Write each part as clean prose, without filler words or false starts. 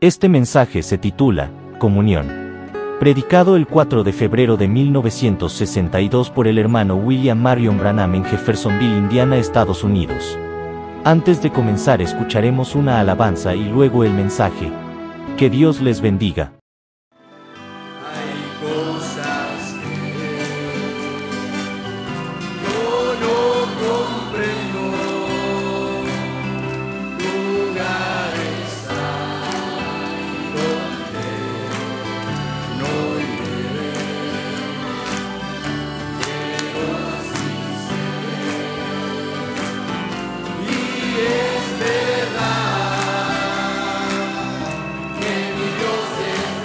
Este mensaje se titula Comunión. Predicado el 4 de febrero de 1962 por el hermano William Marion Branham en Jeffersonville, Indiana, Estados Unidos. Antes de comenzar escucharemos una alabanza y luego el mensaje. Que Dios les bendiga. Que mi Dios es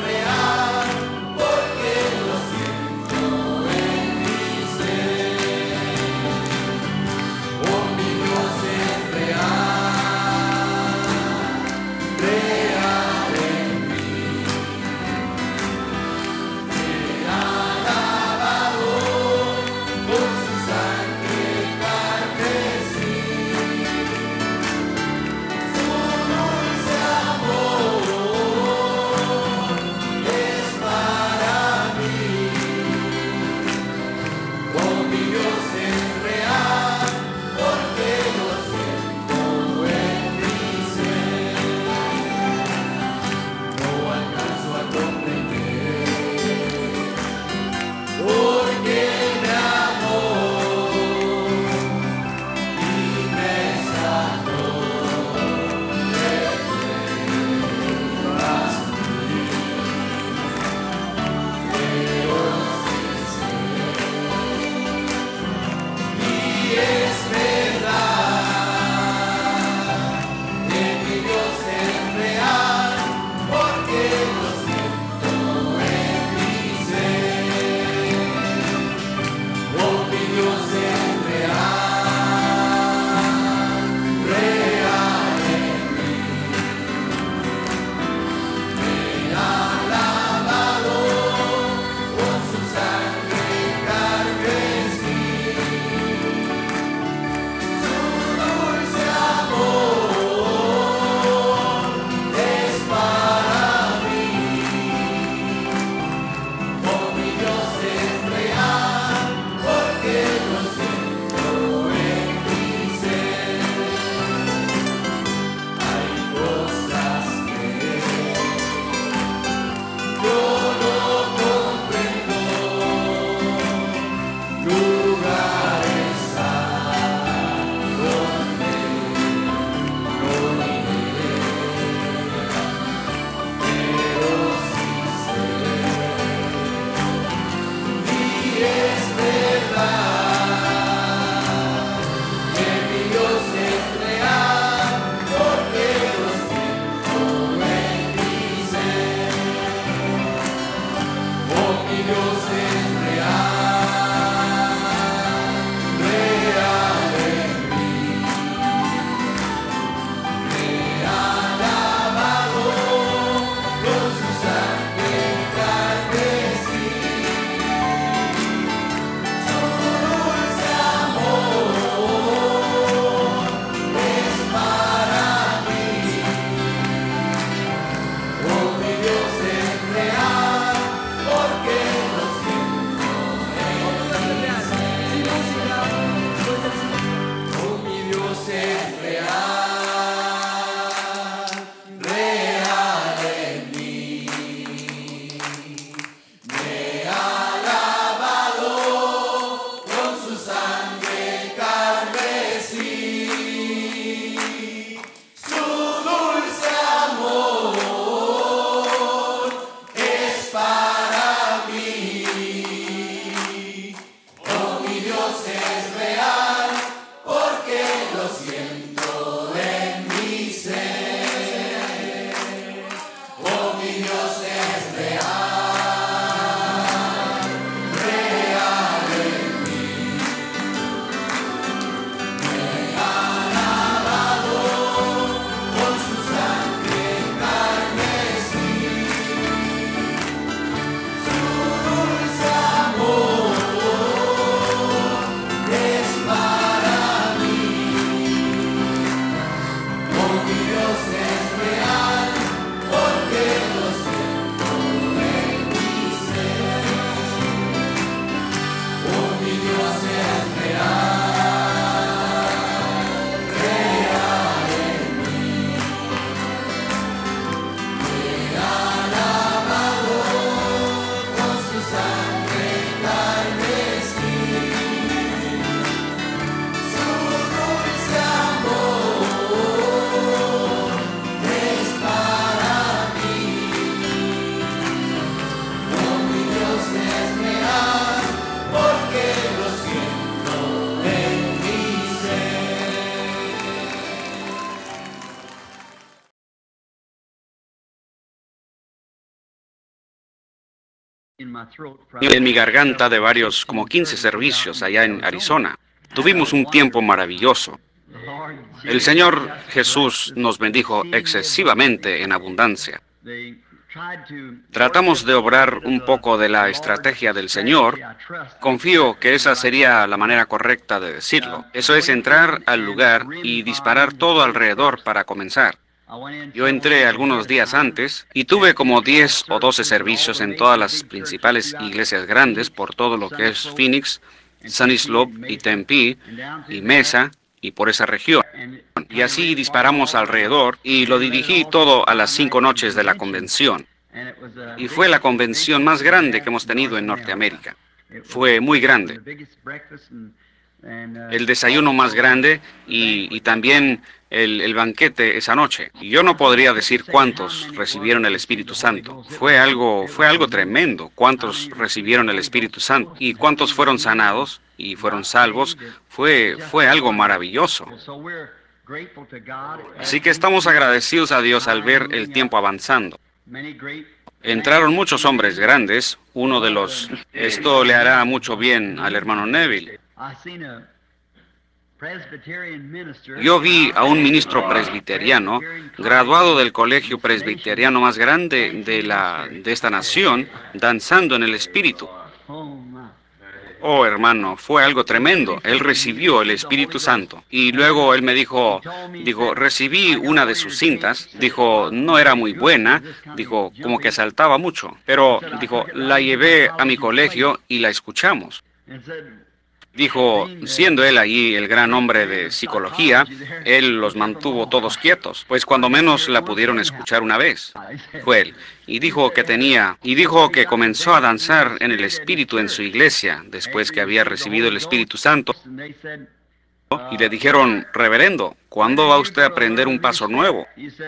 en mi garganta de varios, como 15 servicios allá en Arizona. Tuvimos un tiempo maravilloso. El Señor Jesús nos bendijo excesivamente en abundancia. Tratamos de obrar un poco de la estrategia del Señor. Confío que esa sería la manera correcta de decirlo. Eso es entrar al lugar y disparar todo alrededor para comenzar. Yo entré algunos días antes y tuve como 10 o 12 servicios en todas las principales iglesias grandes por todo lo que es Phoenix, Sunny Slope y Tempe y Mesa y por esa región. Y así disparamos alrededor y lo dirigí todo a las 5 noches de la convención. Y fue la convención más grande que hemos tenido en Norteamérica. Fue muy grande. El desayuno más grande y también el banquete esa noche. Y yo no podría decir cuántos recibieron el Espíritu Santo. Fue algo tremendo. Cuántos recibieron el Espíritu Santo y cuántos fueron sanados y fueron salvos. Fue algo maravilloso. Así que estamos agradecidos a Dios al ver el tiempo avanzando. Entraron muchos hombres grandes. Uno de los... Esto le hará mucho bien al hermano Neville. Yo vi a un ministro presbiteriano, graduado del colegio presbiteriano más grande de esta nación, danzando en el Espíritu. Oh, hermano, fue algo tremendo. Él recibió el Espíritu Santo. Y luego él me dijo, recibí una de sus cintas. Dijo, no era muy buena. Dijo, como que saltaba mucho. Pero, dijo, la llevé a mi colegio y la escuchamos. Dijo, siendo él allí el gran hombre de psicología, él los mantuvo todos quietos, pues cuando menos la pudieron escuchar una vez. Fue él. Y dijo que comenzó a danzar en el Espíritu en su iglesia, después que había recibido el Espíritu Santo. Y le dijeron, reverendo, ¿cuándo va usted a aprender un paso nuevo?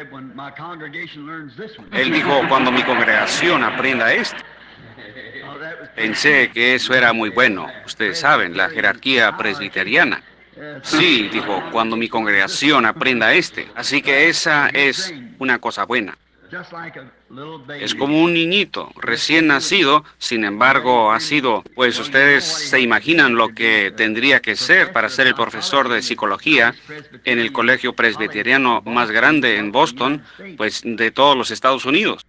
Él dijo, cuando mi congregación aprenda esto. Pensé que eso era muy bueno. Ustedes saben, la jerarquía presbiteriana. Sí, dijo, cuando mi congregación aprenda este. Así que esa es una cosa buena. Es como un niñito recién nacido, sin embargo, ha sido, pues ustedes se imaginan lo que tendría que ser para ser el profesor de psicología en el colegio presbiteriano más grande en Boston, pues de todos los Estados Unidos.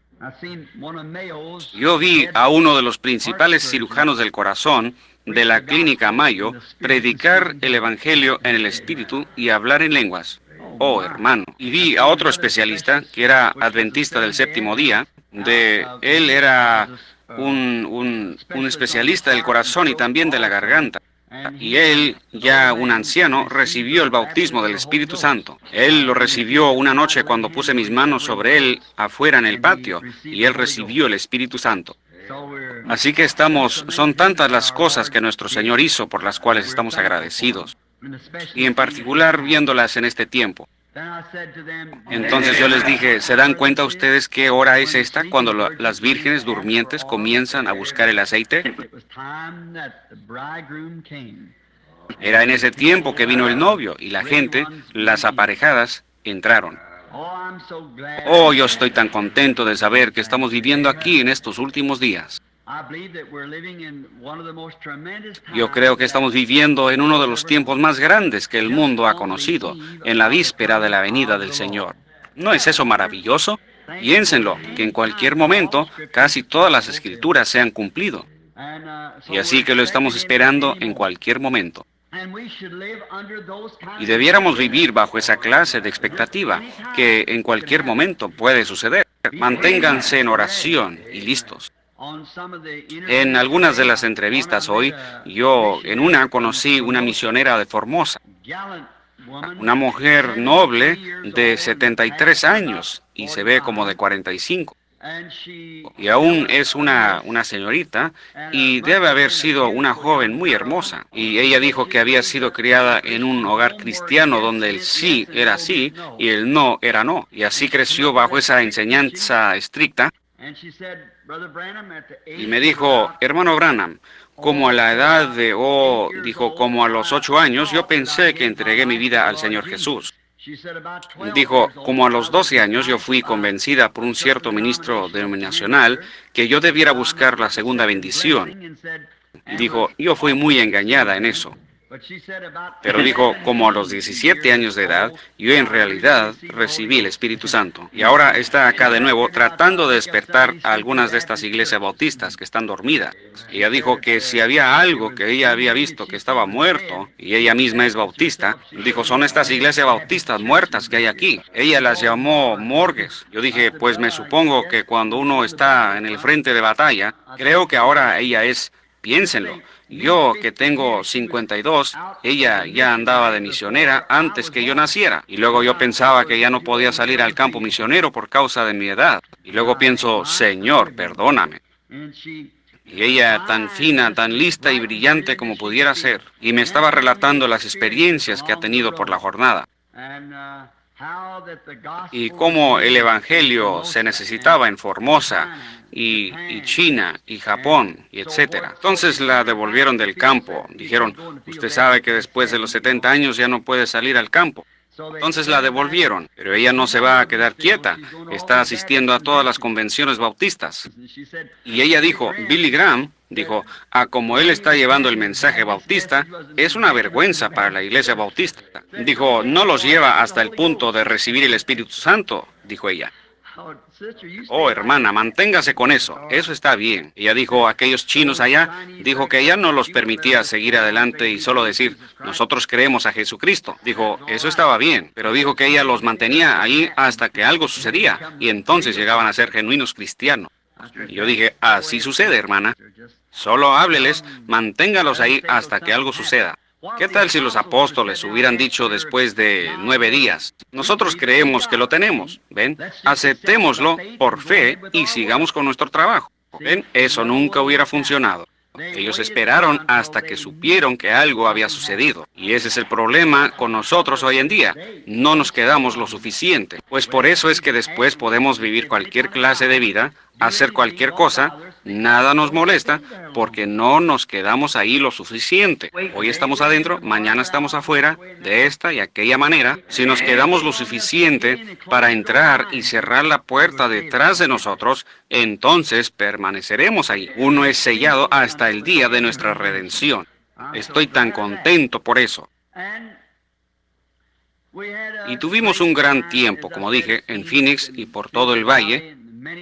Yo vi a uno de los principales cirujanos del corazón de la clínica Mayo predicar el Evangelio en el Espíritu y hablar en lenguas. Oh, hermano. Y vi a otro especialista que era adventista del séptimo día. Él era un especialista del corazón y también de la garganta. Y él, ya un anciano, recibió el bautismo del Espíritu Santo. Él lo recibió una noche cuando puse mis manos sobre él afuera en el patio, y él recibió el Espíritu Santo. Así que son tantas las cosas que nuestro Señor hizo por las cuales estamos agradecidos, y en particular viéndolas en este tiempo. Entonces yo les dije, ¿se dan cuenta ustedes qué hora es esta cuando las vírgenes durmientes comienzan a buscar el aceite? Era en ese tiempo que vino el novio y la gente, las aparejadas, entraron. Oh, yo estoy tan contento de saber que estamos viviendo aquí en estos últimos días. Yo creo que estamos viviendo en uno de los tiempos más grandes que el mundo ha conocido, en la víspera de la venida del Señor. ¿No es eso maravilloso? Piénsenlo, que en cualquier momento casi todas las escrituras se han cumplido. Y así que lo estamos esperando en cualquier momento. Y debiéramos vivir bajo esa clase de expectativa, que en cualquier momento puede suceder. Manténganse en oración y listos. En algunas de las entrevistas hoy, yo en una conocí una misionera de Formosa, una mujer noble de 73 años y se ve como de 45. Y aún es una señorita y debe haber sido una joven muy hermosa. Y ella dijo que había sido criada en un hogar cristiano donde el sí era sí y el no era no. Y así creció bajo esa enseñanza estricta. Y me dijo, hermano Branham, como a la edad como a los 8 años, yo pensé que entregué mi vida al Señor Jesús. Dijo, como a los 12 años yo fui convencida por un cierto ministro denominacional que yo debiera buscar la segunda bendición. Dijo, yo fui muy engañada en eso. Pero dijo, como a los 17 años de edad, yo en realidad recibí el Espíritu Santo. Y ahora está acá de nuevo tratando de despertar a algunas de estas iglesias bautistas que están dormidas. Ella dijo que si había algo que ella había visto que estaba muerto, y ella misma es bautista, dijo, son estas iglesias bautistas muertas que hay aquí. Ella las llamó morgues. Yo dije, pues me supongo que cuando uno está en el frente de batalla, creo que ahora ella es, piénsenlo. Yo, que tengo 52, ella ya andaba de misionera antes que yo naciera. Y luego yo pensaba que ya no podía salir al campo misionero por causa de mi edad. Y luego pienso, Señor, perdóname. Y ella tan fina, tan lista y brillante como pudiera ser. Y me estaba relatando las experiencias que ha tenido por la jornada. Y cómo el Evangelio se necesitaba en Formosa, y China, y Japón, y etcétera. Entonces la devolvieron del campo. Dijeron, usted sabe que después de los 70 años ya no puede salir al campo. Entonces la devolvieron, pero ella no se va a quedar quieta. Está asistiendo a todas las convenciones bautistas. Y ella dijo, Billy Graham, dijo, como él está llevando el mensaje bautista, es una vergüenza para la iglesia bautista. Dijo, no los lleva hasta el punto de recibir el Espíritu Santo, dijo ella. Oh, hermana, manténgase con eso. Eso está bien. Ella dijo, aquellos chinos allá, dijo que ella no los permitía seguir adelante y solo decir, nosotros creemos a Jesucristo. Dijo, eso estaba bien, pero dijo que ella los mantenía ahí hasta que algo sucedía y entonces llegaban a ser genuinos cristianos. Y yo dije, así sucede, hermana. Solo hábleles, manténgalos ahí hasta que algo suceda. ¿Qué tal si los apóstoles hubieran dicho después de 9 días? Nosotros creemos que lo tenemos, ¿ven? Aceptémoslo por fe y sigamos con nuestro trabajo. ¿Ven? Eso nunca hubiera funcionado. Ellos esperaron hasta que supieron que algo había sucedido. Y ese es el problema con nosotros hoy en día. No nos quedamos lo suficiente. Pues por eso es que después podemos vivir cualquier clase de vida, hacer cualquier cosa, nada nos molesta, porque no nos quedamos ahí lo suficiente. Hoy estamos adentro, mañana estamos afuera, de esta y aquella manera. Si nos quedamos lo suficiente para entrar y cerrar la puerta detrás de nosotros, entonces permaneceremos ahí. Uno es sellado hasta el día de nuestra redención. Estoy tan contento por eso. Y tuvimos un gran tiempo, como dije, en Phoenix y por todo el valle,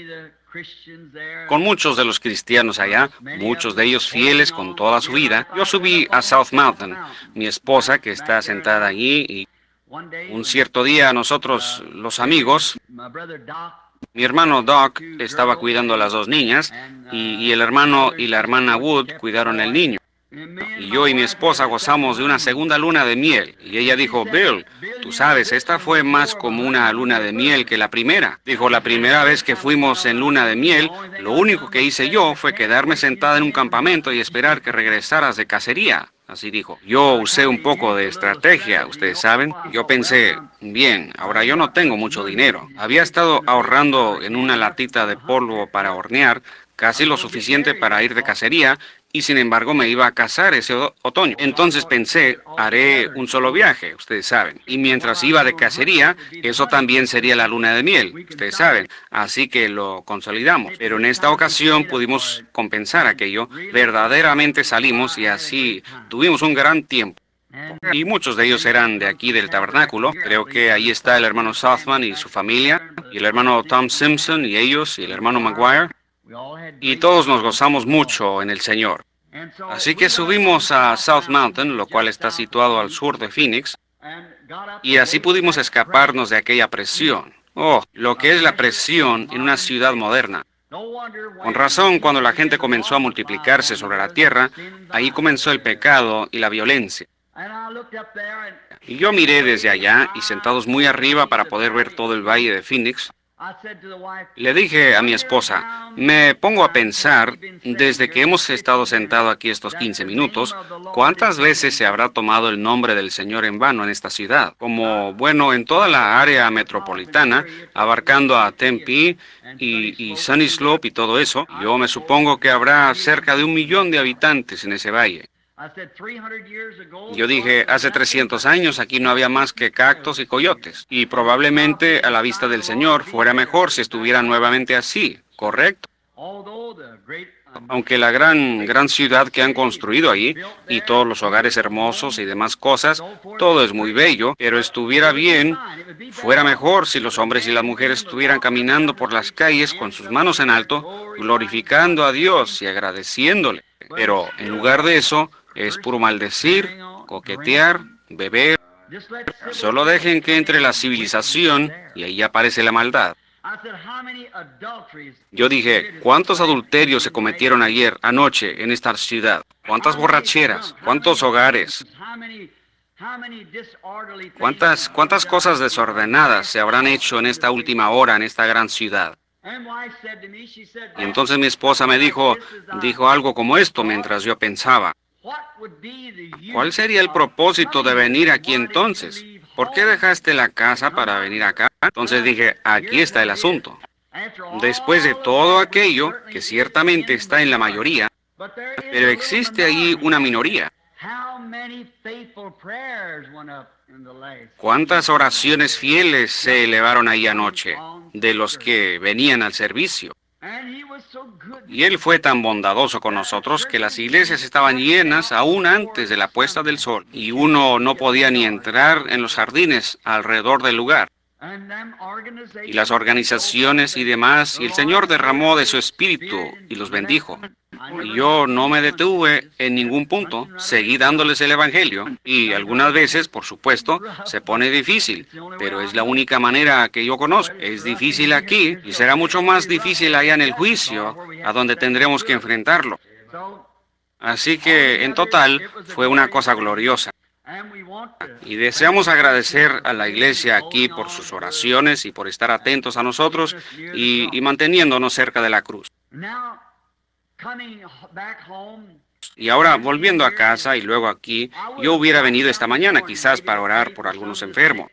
con muchos de los cristianos allá, muchos de ellos fieles con toda su vida. Yo subí a South Mountain, mi esposa que está sentada allí, y un cierto día nosotros, los amigos, mi hermano Doc estaba cuidando a las 2 niñas, y el hermano y la hermana Wood cuidaron al niño. Y yo y mi esposa gozamos de una segunda luna de miel. Y ella dijo, Bill, tú sabes, esta fue más como una luna de miel que la primera. Dijo, la primera vez que fuimos en luna de miel, lo único que hice yo fue quedarme sentada en un campamento y esperar que regresaras de cacería. Así dijo. Yo usé un poco de estrategia, ustedes saben. Yo pensé, bien, ahora yo no tengo mucho dinero. Había estado ahorrando en una latita de polvo para hornear, casi lo suficiente para ir de cacería, y sin embargo me iba a casar ese otoño. Entonces pensé, haré un solo viaje, ustedes saben. Y mientras iba de cacería, eso también sería la luna de miel, ustedes saben. Así que lo consolidamos. Pero en esta ocasión pudimos compensar aquello. Verdaderamente salimos y así tuvimos un gran tiempo. Y muchos de ellos eran de aquí del tabernáculo. Creo que ahí está el hermano Southman y su familia, y el hermano Tom Simpson y ellos, y el hermano Maguire. Y todos nos gozamos mucho en el Señor. Así que subimos a South Mountain, lo cual está situado al sur de Phoenix, y así pudimos escaparnos de aquella presión. Oh, lo que es la presión en una ciudad moderna. Con razón, cuando la gente comenzó a multiplicarse sobre la tierra, ahí comenzó el pecado y la violencia. Y yo miré desde allá, y sentados muy arriba para poder ver todo el valle de Phoenix, le dije a mi esposa, me pongo a pensar, desde que hemos estado sentados aquí estos 15 minutos, ¿cuántas veces se habrá tomado el nombre del Señor en vano en esta ciudad? Como, bueno, en toda la área metropolitana, abarcando a Tempe y Sunny Slope y todo eso, yo me supongo que habrá cerca de 1 millón de habitantes en ese valle. Yo dije, hace 300 años aquí no había más que cactus y coyotes, y probablemente a la vista del Señor fuera mejor si estuviera nuevamente así, ¿correcto? Aunque la gran ciudad que han construido allí, y todos los hogares hermosos y demás cosas, todo es muy bello, pero estuviera bien, fuera mejor si los hombres y las mujeres estuvieran caminando por las calles con sus manos en alto, glorificando a Dios y agradeciéndole. Pero en lugar de eso, es puro maldecir, coquetear, beber. Solo dejen que entre la civilización y ahí aparece la maldad. Yo dije, ¿cuántos adulterios se cometieron ayer, anoche, en esta ciudad? ¿Cuántas borracheras? ¿Cuántos hogares? ¿Cuántas cosas desordenadas se habrán hecho en esta última hora, en esta gran ciudad? Y entonces mi esposa me dijo algo como esto mientras yo pensaba. ¿Cuál sería el propósito de venir aquí entonces? ¿Por qué dejaste la casa para venir acá? Entonces dije, aquí está el asunto. Después de todo aquello, que ciertamente está en la mayoría, pero existe ahí una minoría. ¿Cuántas oraciones fieles se elevaron ahí anoche de los que venían al servicio? Y él fue tan bondadoso con nosotros que las iglesias estaban llenas aún antes de la puesta del sol, y uno no podía ni entrar en los jardines alrededor del lugar. Y las organizaciones y demás, y el Señor derramó de su espíritu y los bendijo. Y yo no me detuve en ningún punto, seguí dándoles el evangelio, y algunas veces, por supuesto, se pone difícil, pero es la única manera que yo conozco. Es difícil aquí, y será mucho más difícil allá en el juicio, a donde tendremos que enfrentarlo. Así que, en total, fue una cosa gloriosa. Y deseamos agradecer a la iglesia aquí por sus oraciones y por estar atentos a nosotros y manteniéndonos cerca de la cruz. Y ahora, volviendo a casa y luego aquí, yo hubiera venido esta mañana quizás para orar por algunos enfermos.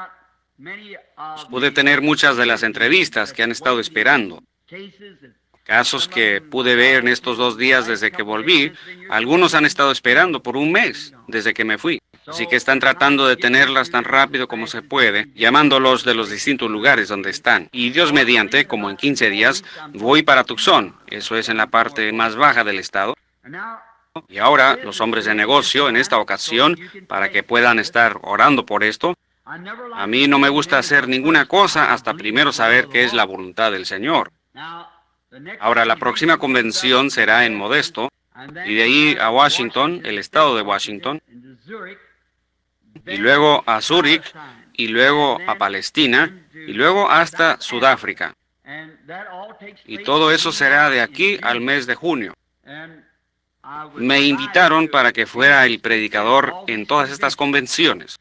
Pude tener muchas de las entrevistas que han estado esperando. Casos que pude ver en estos 2 días desde que volví, algunos han estado esperando por un mes desde que me fui. Así que están tratando de tenerlas tan rápido como se puede, llamándolos de los distintos lugares donde están. Y Dios mediante, como en 15 días, voy para Tucson. Eso es en la parte más baja del estado. Y ahora, los hombres de negocio, en esta ocasión, para que puedan estar orando por esto, a mí no me gusta hacer ninguna cosa hasta primero saber qué es la voluntad del Señor. Ahora, la próxima convención será en Modesto, y de ahí a Washington, el estado de Washington, y luego a Zúrich, y luego a Palestina, y luego hasta Sudáfrica. Y todo eso será de aquí al mes de junio. Me invitaron para que fuera el predicador en todas estas convenciones.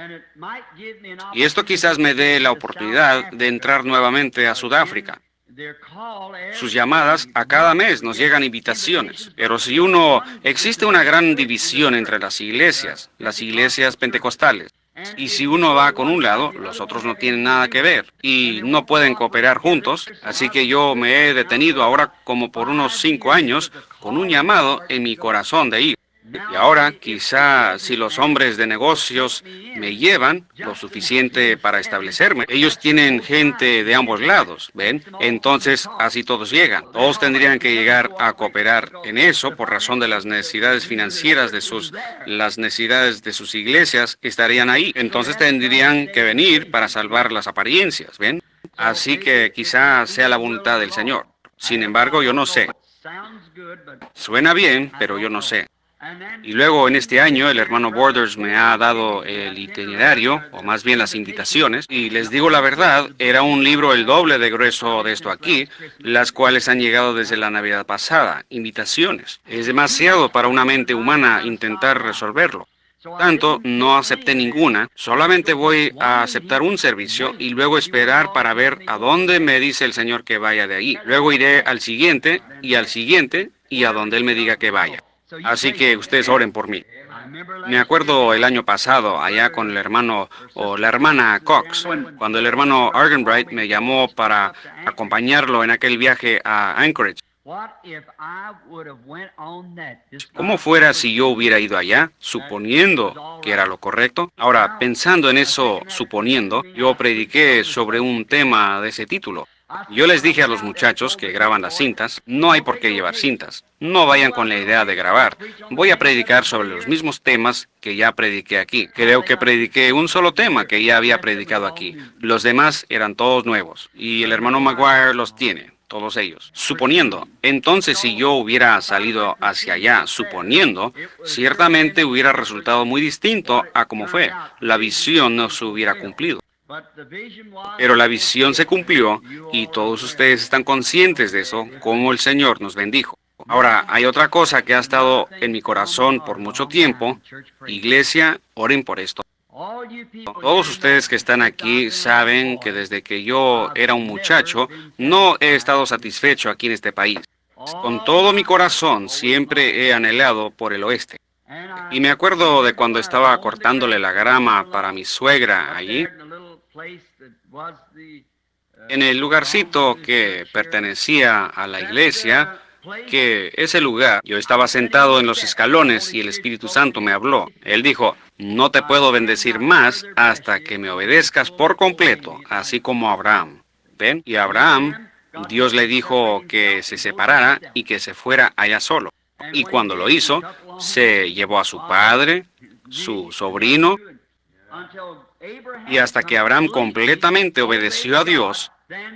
Y esto quizás me dé la oportunidad de entrar nuevamente a Sudáfrica. Sus llamadas a cada mes nos llegan invitaciones, pero existe una gran división entre las iglesias pentecostales, y si uno va con un lado, los otros no tienen nada que ver y no pueden cooperar juntos, así que yo me he detenido ahora como por unos 5 años con un llamado en mi corazón de ir. Y ahora, quizá si los hombres de negocios me llevan lo suficiente para establecerme. Ellos tienen gente de ambos lados, ¿ven? Entonces, así todos llegan. Todos tendrían que llegar a cooperar en eso por razón de las necesidades financieras las necesidades de sus iglesias estarían ahí. Entonces tendrían que venir para salvar las apariencias, ¿ven? Así que quizá sea la voluntad del Señor. Sin embargo, yo no sé. Suena bien, pero yo no sé. Y luego en este año el hermano Borders me ha dado el itinerario, o más bien las invitaciones, y les digo la verdad, era un libro el doble de grueso de esto aquí, las cuales han llegado desde la Navidad pasada, invitaciones. Es demasiado para una mente humana intentar resolverlo. Tanto, no acepté ninguna, solamente voy a aceptar un servicio y luego esperar para ver a dónde me dice el Señor que vaya de ahí. Luego iré al siguiente y a donde Él me diga que vaya. Así que ustedes oren por mí. Me acuerdo el año pasado, allá con el hermano o la hermana Cox, cuando el hermano Argenbright me llamó para acompañarlo en aquel viaje a Anchorage. ¿Cómo fuera si yo hubiera ido allá, suponiendo que era lo correcto? Ahora, pensando en eso, suponiendo, yo prediqué sobre un tema de ese título. Yo les dije a los muchachos que graban las cintas, no hay por qué llevar cintas. No vayan con la idea de grabar. Voy a predicar sobre los mismos temas que ya prediqué aquí. Creo que prediqué un solo tema que ya había predicado aquí. Los demás eran todos nuevos. Y el hermano Maguire los tiene. Todos ellos. Suponiendo, entonces si yo hubiera salido hacia allá, suponiendo, ciertamente hubiera resultado muy distinto a como fue. La visión no se hubiera cumplido. Pero la visión se cumplió y todos ustedes están conscientes de eso, como el Señor nos bendijo. Ahora, hay otra cosa que ha estado en mi corazón por mucho tiempo. Iglesia, oren por esto. Todos ustedes que están aquí saben que desde que yo era un muchacho, no he estado satisfecho aquí en este país. Con todo mi corazón siempre he anhelado por el oeste. Y me acuerdo de cuando estaba cortándole la grama para mi suegra allí, en el lugarcito que pertenecía a la iglesia, que ese lugar, yo estaba sentado en los escalones y el Espíritu Santo me habló. Él dijo, no te puedo bendecir más hasta que me obedezcas por completo, así como Abraham. ¿Ven? Y Abraham, Dios le dijo que se separara y que se fuera allá solo. Y cuando lo hizo, se llevó a su padre, su sobrino, y hasta que Abraham completamente obedeció a Dios,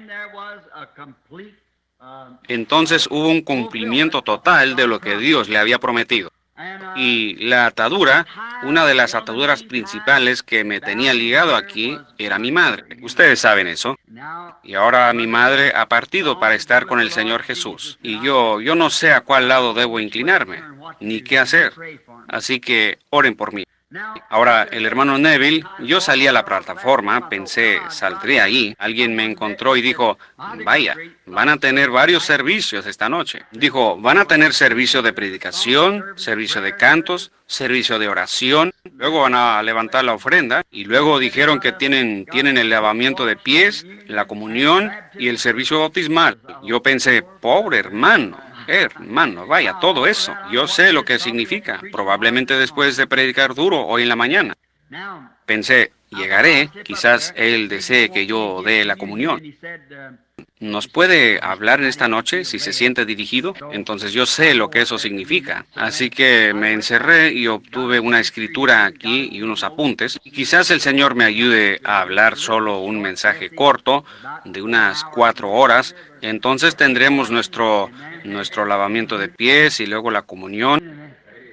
entonces hubo un cumplimiento total de lo que Dios le había prometido. Y la atadura, una de las ataduras principales que me tenía ligado aquí, era mi madre. Ustedes saben eso. Y ahora mi madre ha partido para estar con el Señor Jesús. Y yo no sé a cuál lado debo inclinarme, ni qué hacer. Así que oren por mí. Ahora, el hermano Neville, yo salí a la plataforma, pensé, saldré ahí. Alguien me encontró y dijo, vaya, van a tener varios servicios esta noche. Dijo, van a tener servicio de predicación, servicio de cantos, servicio de oración, luego van a levantar la ofrenda y luego dijeron que tienen el lavamiento de pies, la comunión y el servicio bautismal. Yo pensé, pobre hermano. Hermano, vaya, todo eso. Yo sé lo que significa. Probablemente después de predicar duro hoy en la mañana. Pensé, llegaré, quizás él desee que yo dé la comunión. ¿Nos puede hablar en esta noche si se siente dirigido? Entonces yo sé lo que eso significa. Así que me encerré y obtuve una escritura aquí y unos apuntes. Quizás el Señor me ayude a hablar solo un mensaje corto de unas 4 horas. Entonces tendremos nuestro lavamiento de pies y luego la comunión.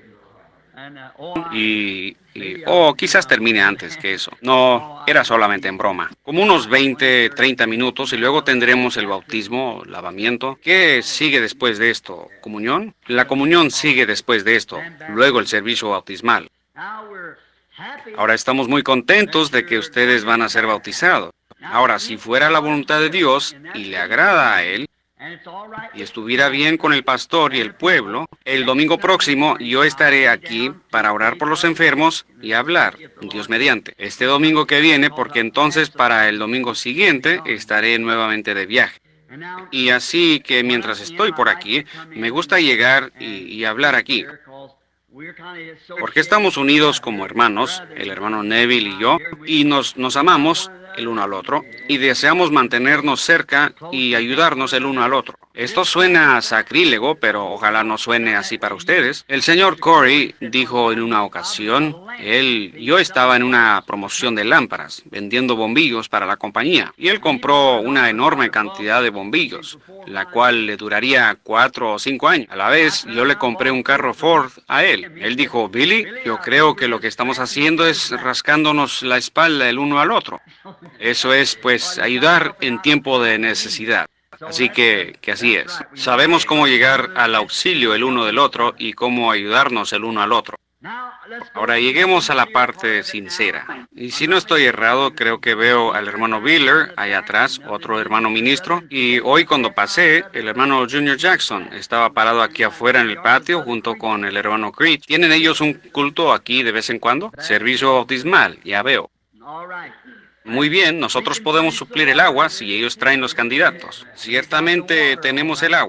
O quizás termine antes que eso. No, era solamente en broma. Como unos 20, 30 minutos y luego tendremos el bautismo, lavamiento. ¿Qué sigue después de esto? ¿Comunión? La comunión sigue después de esto. Luego el servicio bautismal. Ahora estamos muy contentos de que ustedes van a ser bautizados. Ahora, si fuera la voluntad de Dios y le agrada a Él, y estuviera bien con el pastor y el pueblo, el domingo próximo yo estaré aquí para orar por los enfermos y hablar, Dios mediante. Este domingo que viene, porque entonces para el domingo siguiente estaré nuevamente de viaje. Y así que mientras estoy por aquí, me gusta llegar y hablar aquí. Porque estamos unidos como hermanos, el hermano Neville y yo, y nos amamos el uno al otro, y deseamos mantenernos cerca y ayudarnos el uno al otro. Esto suena sacrílego, pero ojalá no suene así para ustedes. El señor Corey dijo en una ocasión, yo estaba en una promoción de lámparas, vendiendo bombillos para la compañía, y él compró una enorme cantidad de bombillos, la cual le duraría 4 o 5 años. A la vez, yo le compré un carro Ford a él. Él dijo, Billy, yo creo que lo que estamos haciendo es rascándonos la espalda el uno al otro. Eso es, pues, ayudar en tiempo de necesidad. Así que así es. Sabemos cómo llegar al auxilio el uno del otro y cómo ayudarnos el uno al otro. Ahora lleguemos a la parte sincera. Y si no estoy errado, creo que veo al hermano Wheeler allá atrás, otro hermano ministro. Y hoy cuando pasé, el hermano Junior Jackson estaba parado aquí afuera en el patio junto con el hermano Creed. ¿Tienen ellos un culto aquí de vez en cuando? Servicio bautismal, ya veo. Muy bien, nosotros podemos suplir el agua si ellos traen los candidatos. Ciertamente tenemos el agua.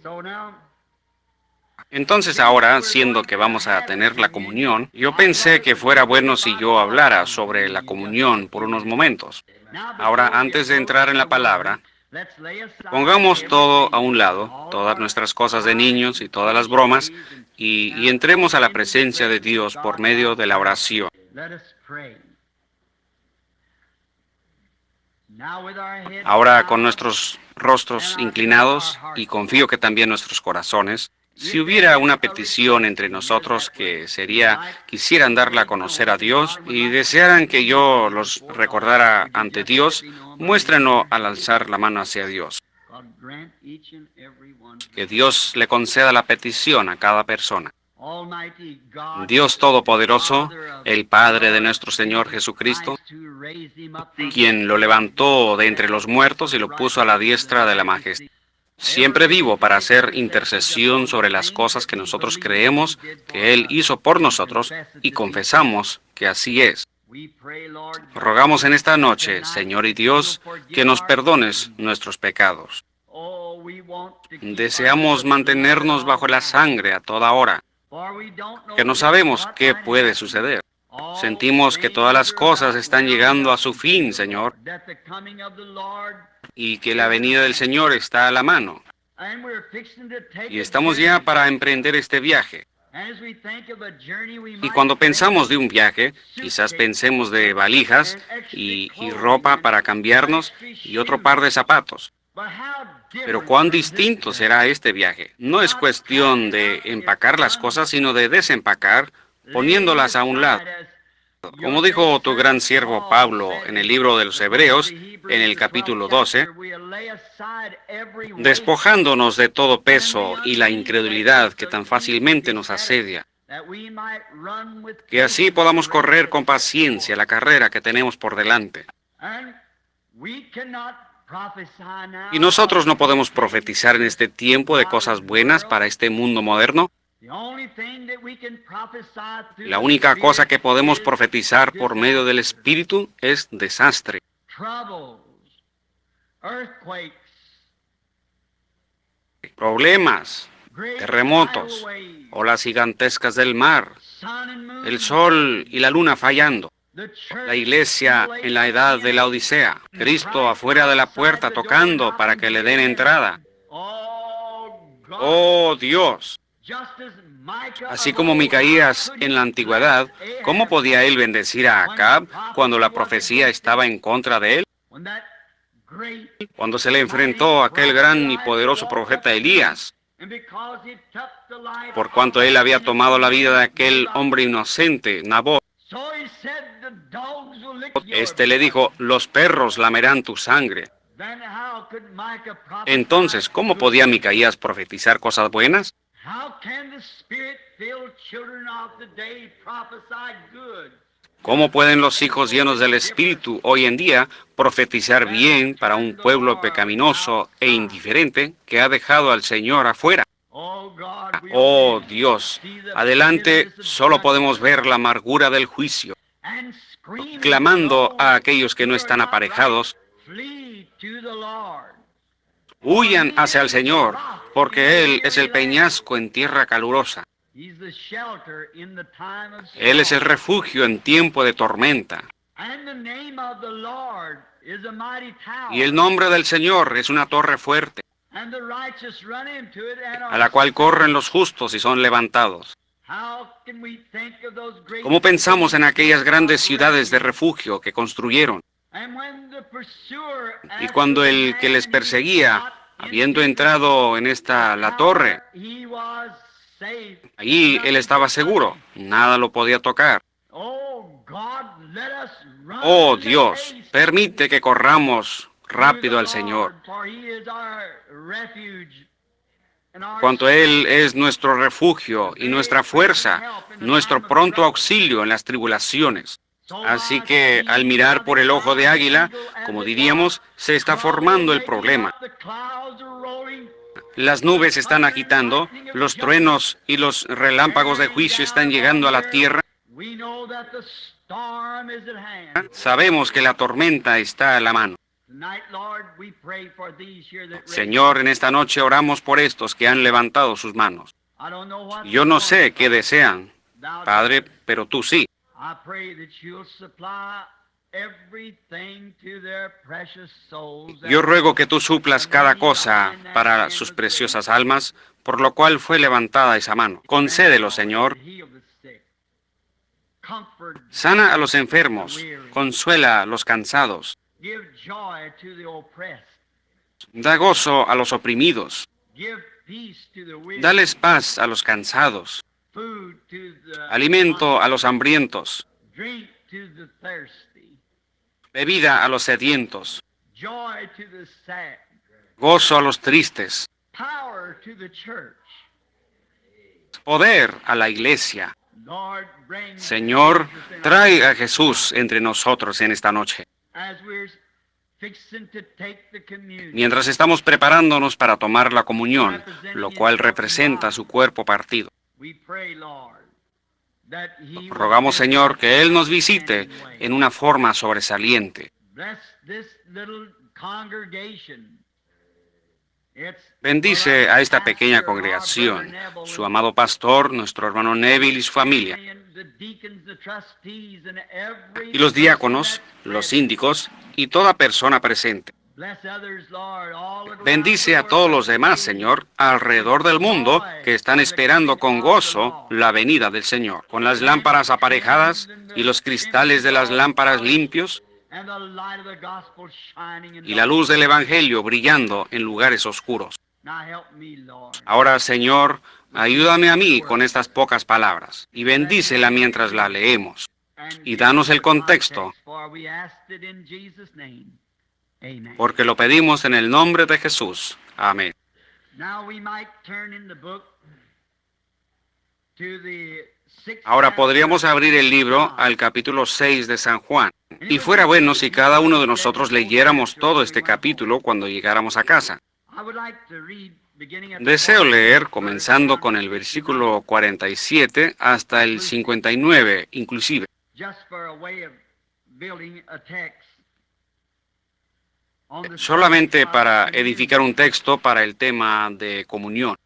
Entonces ahora, siendo que vamos a tener la comunión, yo pensé que fuera bueno si yo hablara sobre la comunión por unos momentos. Ahora, antes de entrar en la palabra, pongamos todo a un lado, todas nuestras cosas de niños y todas las bromas, y entremos a la presencia de Dios por medio de la oración. Ahora, con nuestros rostros inclinados, y confío que también nuestros corazones, si hubiera una petición entre nosotros que sería, quisieran darla a conocer a Dios y desearan que yo los recordara ante Dios, muéstrenlo al alzar la mano hacia Dios. Que Dios le conceda la petición a cada persona. Dios Todopoderoso, el Padre de nuestro Señor Jesucristo, quien lo levantó de entre los muertos y lo puso a la diestra de la majestad. Siempre vivo para hacer intercesión sobre las cosas que nosotros creemos que Él hizo por nosotros y confesamos que así es. Rogamos en esta noche, Señor y Dios, que nos perdones nuestros pecados. Deseamos mantenernos bajo la sangre a toda hora, que no sabemos qué puede suceder. Sentimos que todas las cosas están llegando a su fin, Señor, y que la venida del Señor está a la mano. Y estamos ya para emprender este viaje. Y cuando pensamos de un viaje, quizás pensemos de valijas y ropa para cambiarnos y otro par de zapatos. Pero cuán distinto será este viaje. No es cuestión de empacar las cosas, sino de desempacar, poniéndolas a un lado. Como dijo tu gran siervo Pablo en el libro de los Hebreos, en el capítulo 12, despojándonos de todo peso y la incredulidad que tan fácilmente nos asedia, que así podamos correr con paciencia la carrera que tenemos por delante. Y nosotros no podemos profetizar en este tiempo de cosas buenas para este mundo moderno. La única cosa que podemos profetizar por medio del Espíritu es desastre, problemas, terremotos, olas gigantescas del mar, el sol y la luna fallando, la iglesia en la edad de la Odisea, Cristo afuera de la puerta tocando para que le den entrada. Oh Dios, así como Micaías en la antigüedad, ¿cómo podía él bendecir a Acab cuando la profecía estaba en contra de él? Cuando se le enfrentó a aquel gran y poderoso profeta Elías, por cuanto él había tomado la vida de aquel hombre inocente, Nabot. Este le dijo, los perros lamerán tu sangre. Entonces, ¿cómo podía Micaías profetizar cosas buenas? ¿Cómo pueden los hijos llenos del Espíritu hoy en día profetizar bien para un pueblo pecaminoso e indiferente que ha dejado al Señor afuera? Oh Dios, adelante solo podemos ver la amargura del juicio, clamando a aquellos que no están aparejados, huyan hacia el Señor, porque Él es el peñasco en tierra calurosa. Él es el refugio en tiempo de tormenta. Y el nombre del Señor es una torre fuerte, a la cual corren los justos y son levantados. ¿Cómo pensamos en aquellas grandes ciudades de refugio que construyeron? Y cuando el que les perseguía, habiendo entrado en la torre, allí él estaba seguro, nada lo podía tocar. Oh Dios, permite que corramos rápido al Señor, cuanto Él es nuestro refugio y nuestra fuerza, nuestro pronto auxilio en las tribulaciones. Así que al mirar por el ojo de águila, como diríamos, se está formando el problema. Las nubes están agitando, los truenos y los relámpagos de juicio están llegando a la tierra. Sabemos que la tormenta está a la mano. Señor, en esta noche oramos por estos que han levantado sus manos. Yo no sé qué desean, Padre, pero tú sí. Yo ruego que tú suplas cada cosa para sus preciosas almas, por lo cual fue levantada esa mano. Concédelo, Señor. Sana a los enfermos, consuela a los cansados, da gozo a los oprimidos, dales paz a los cansados, alimento a los hambrientos, bebida a los sedientos, gozo a los tristes, poder a la iglesia. Señor, trae a Jesús entre nosotros en esta noche. Mientras estamos preparándonos para tomar la comunión, lo cual representa su cuerpo partido. Rogamos, Señor, que Él nos visite en una forma sobresaliente. Bendice a esta pequeña congregación, su amado pastor, nuestro hermano Neville y su familia, y los diáconos, los síndicos y toda persona presente. Bendice a todos los demás, Señor, alrededor del mundo que están esperando con gozo la venida del Señor, con las lámparas aparejadas y los cristales de las lámparas limpios, y la luz del Evangelio brillando en lugares oscuros. Ahora, Señor, ayúdame a mí con estas pocas palabras, y bendícela mientras la leemos, y danos el contexto, porque lo pedimos en el nombre de Jesús. Amén. Ahora podríamos abrir el libro al capítulo 6 de San Juan. Y fuera bueno si cada uno de nosotros leyéramos todo este capítulo cuando llegáramos a casa. Deseo leer comenzando con el versículo 47 hasta el 59 inclusive. Solamente para edificar un texto para el tema de comunión.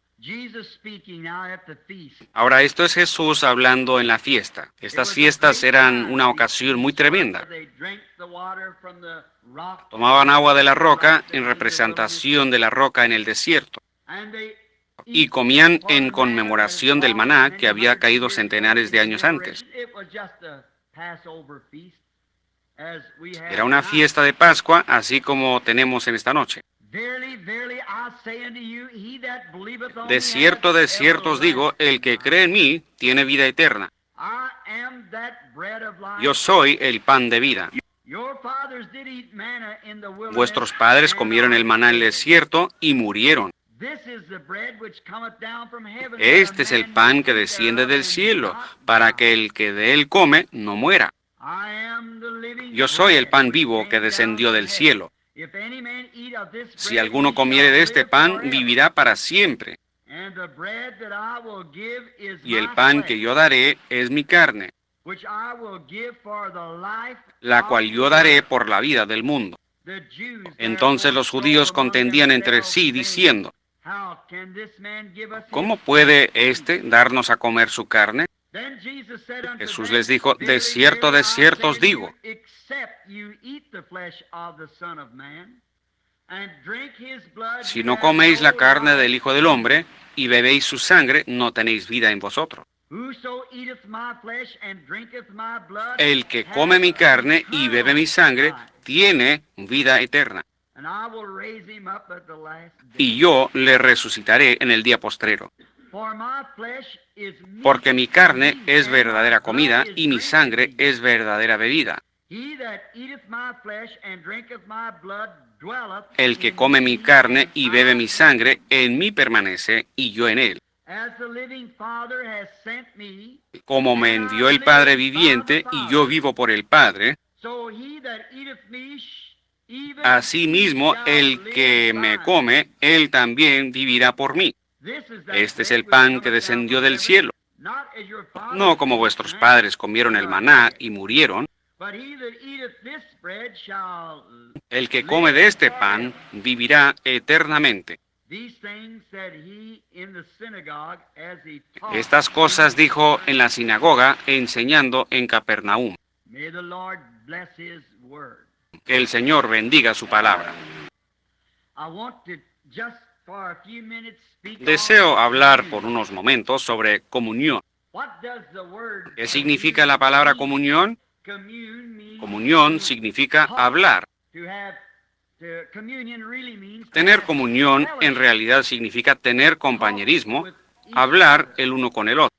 Ahora, esto es Jesús hablando en la fiesta. Estas fiestas eran una ocasión muy tremenda. Tomaban agua de la roca en representación de la roca en el desierto. Y comían en conmemoración del maná que había caído centenares de años antes. Era una fiesta de Pascua, así como tenemos en esta noche. De cierto os digo, el que cree en mí tiene vida eterna. Yo soy el pan de vida. Vuestros padres comieron el maná en el desierto y murieron. Este es el pan que desciende del cielo, para que el que de él come no muera. Yo soy el pan vivo que descendió del cielo. Si alguno comiere de este pan, vivirá para siempre. Y el pan que yo daré es mi carne, la cual yo daré por la vida del mundo. Entonces los judíos contendían entre sí, diciendo, ¿cómo puede éste darnos a comer su carne? Jesús les dijo, de cierto os digo, si no coméis la carne del Hijo del Hombre y bebéis su sangre, no tenéis vida en vosotros. El que come mi carne y bebe mi sangre, tiene vida eterna. Y yo le resucitaré en el día postrero. Porque mi carne es verdadera comida y mi sangre es verdadera bebida. El que come mi carne y bebe mi sangre, en mí permanece y yo en él. Como me envió el Padre viviente y yo vivo por el Padre, asimismo el que me come, él también vivirá por mí. Este es el pan que descendió del cielo. No como vuestros padres comieron el maná y murieron. El que come de este pan vivirá eternamente. Estas cosas dijo en la sinagoga enseñando en Capernaum. Que el Señor bendiga su palabra. Deseo hablar por unos momentos sobre comunión. ¿Qué significa la palabra comunión? Comunión significa hablar. Tener comunión en realidad significa tener compañerismo, hablar el uno con el otro.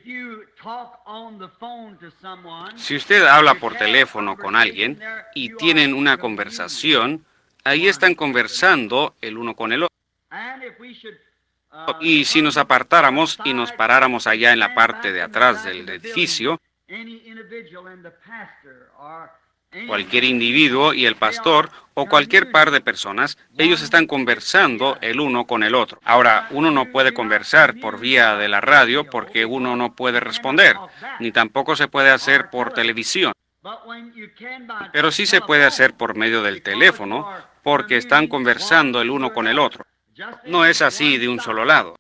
Si usted habla por teléfono con alguien y tienen una conversación, ahí están conversando el uno con el otro. Y si nos apartáramos y nos paráramos allá en la parte de atrás del edificio, cualquier individuo y el pastor o cualquier par de personas, ellos están conversando el uno con el otro. Ahora, uno no puede conversar por vía de la radio porque uno no puede responder, ni tampoco se puede hacer por televisión. Pero sí se puede hacer por medio del teléfono porque están conversando el uno con el otro. No es así de un solo lado.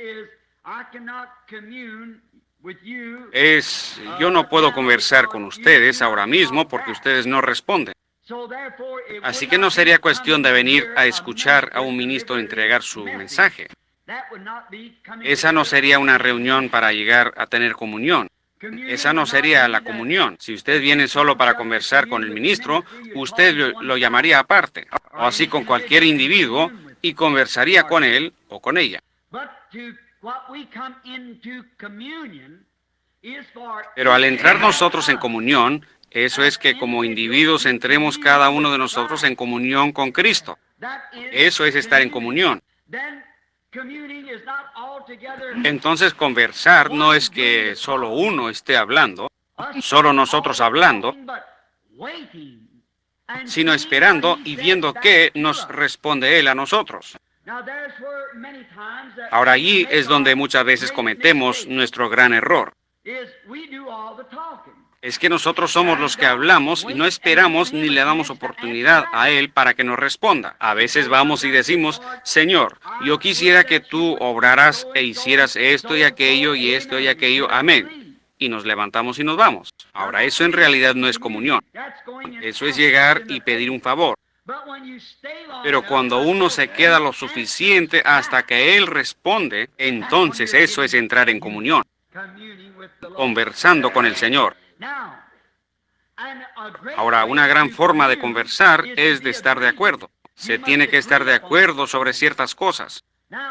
Yo no puedo conversar con ustedes ahora mismo porque ustedes no responden. Así que no sería cuestión de venir a escuchar a un ministro entregar su mensaje. Esa no sería una reunión para llegar a tener comunión. Esa no sería la comunión. Si usted viene solo para conversar con el ministro, usted lo llamaría aparte, o así con cualquier individuo, y conversaría con él o con ella. Pero al entrar nosotros en comunión, eso es que como individuos entremos cada uno de nosotros en comunión con Cristo. Eso es estar en comunión. Entonces conversar no es que solo uno esté hablando, solo nosotros hablando, sino esperando y viendo qué nos responde Él a nosotros. Ahora allí es donde muchas veces cometemos nuestro gran error. Es que nosotros somos los que hablamos y no esperamos ni le damos oportunidad a Él para que nos responda. A veces vamos y decimos, Señor, yo quisiera que tú obraras e hicieras esto y aquello y esto y aquello. Amén. Y nos levantamos y nos vamos. Ahora, eso en realidad no es comunión. Eso es llegar y pedir un favor. Pero cuando uno se queda lo suficiente hasta que Él responde, entonces eso es entrar en comunión, conversando con el Señor. Ahora, una gran forma de conversar es de estar de acuerdo. Se tiene que estar de acuerdo sobre ciertas cosas.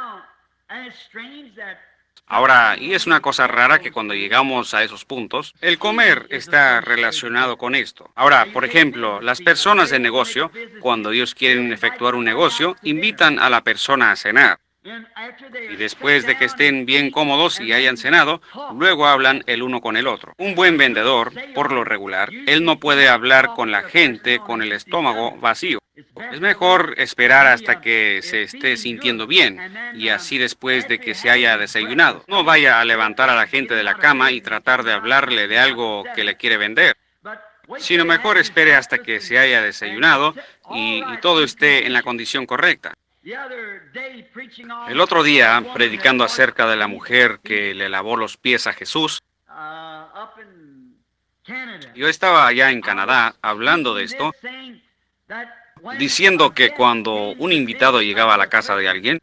Ahora, y es una cosa rara que cuando llegamos a esos puntos, el comer está relacionado con esto. Ahora, por ejemplo, las personas de negocio, cuando ellos quieren efectuar un negocio, invitan a la persona a cenar. Y después de que estén bien cómodos y hayan cenado, luego hablan el uno con el otro. Un buen vendedor, por lo regular, él no puede hablar con la gente con el estómago vacío. Es mejor esperar hasta que se esté sintiendo bien, y así después de que se haya desayunado. No vaya a levantar a la gente de la cama y tratar de hablarle de algo que le quiere vender, sino mejor espere hasta que se haya desayunado y todo esté en la condición correcta. El otro día, predicando acerca de la mujer que le lavó los pies a Jesús, yo estaba allá en Canadá hablando de esto, diciendo que cuando un invitado llegaba a la casa de alguien,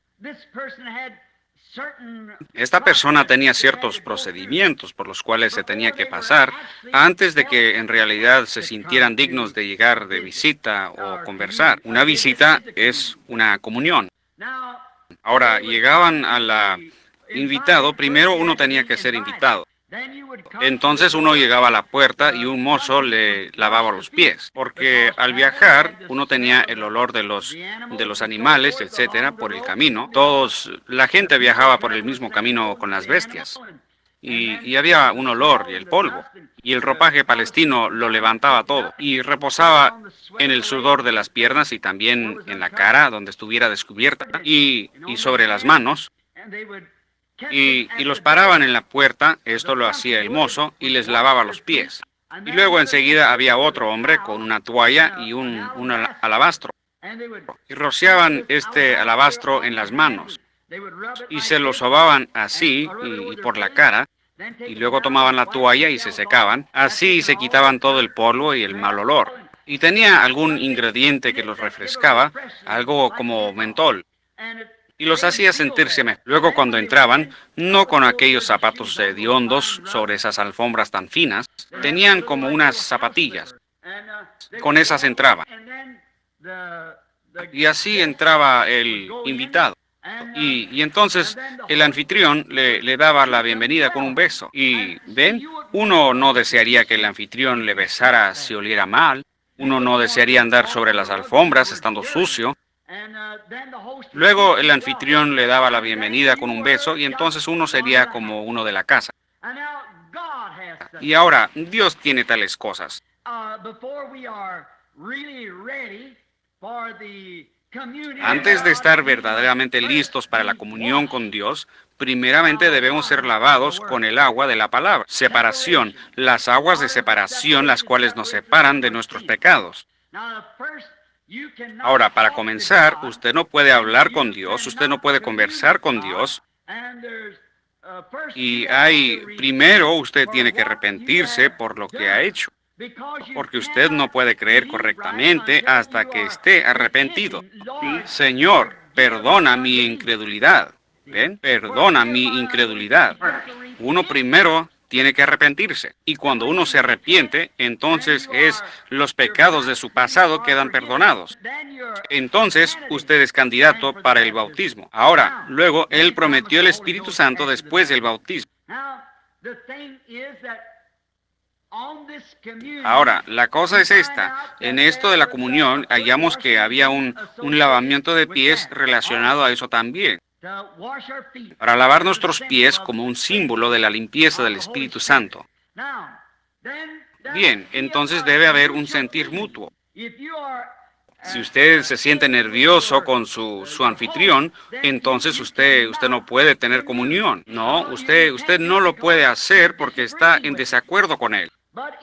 esta persona tenía ciertos procedimientos por los cuales se tenía que pasar antes de que en realidad se sintieran dignos de llegar de visita o conversar. Una visita es una comunión. Ahora, llegaban a la invitado, primero uno tenía que ser invitado. Entonces uno llegaba a la puerta y un mozo le lavaba los pies, porque al viajar uno tenía el olor de los animales, etcétera, por el camino. La gente viajaba por el mismo camino con las bestias. Y había un olor y el polvo. Y el ropaje palestino lo levantaba todo. Y reposaba en el sudor de las piernas y también en la cara, donde estuviera descubierta, y sobre las manos. Y los paraban en la puerta, esto lo hacía el mozo, y les lavaba los pies. Y luego enseguida había otro hombre con una toalla y un alabastro. Y rociaban este alabastro en las manos. Y se lo sobaban así y por la cara. Y luego tomaban la toalla y se secaban. Así se quitaban todo el polvo y el mal olor. Y tenía algún ingrediente que los refrescaba, algo como mentol. Y los hacía sentirse mejor. Luego cuando entraban, no con aquellos zapatos hediondos sobre esas alfombras tan finas, tenían como unas zapatillas. Con esas entraban. Y así entraba el invitado. Y entonces el anfitrión le daba la bienvenida con un beso. Y, ¿ven? Uno no desearía que el anfitrión le besara si oliera mal. Uno no desearía andar sobre las alfombras estando sucio. Luego el anfitrión le daba la bienvenida con un beso y entonces uno sería como uno de la casa. Y ahora, Dios tiene tales cosas. Antes de estar verdaderamente listos para la comunión con Dios, primeramente debemos ser lavados con el agua de la palabra. Separación, las aguas de separación, las cuales nos separan de nuestros pecados. Ahora, para comenzar, usted no puede hablar con Dios, usted no puede conversar con Dios. Y primero usted tiene que arrepentirse por lo que ha hecho. Porque usted no puede creer correctamente hasta que esté arrepentido. Señor, perdona mi incredulidad. ¿Ven? Perdona mi incredulidad. Uno primero tiene que arrepentirse. Y cuando uno se arrepiente, entonces los pecados de su pasado quedan perdonados. Entonces, usted es candidato para el bautismo. Ahora, luego, Él prometió el Espíritu Santo después del bautismo. Ahora, la cosa es esta. En esto de la comunión, hallamos que había un lavamiento de pies relacionado a eso también. Para lavar nuestros pies como un símbolo de la limpieza del Espíritu Santo. Bien, entonces debe haber un sentir mutuo. Si usted se siente nervioso con su anfitrión, entonces usted no puede tener comunión. No, usted no lo puede hacer porque está en desacuerdo con él.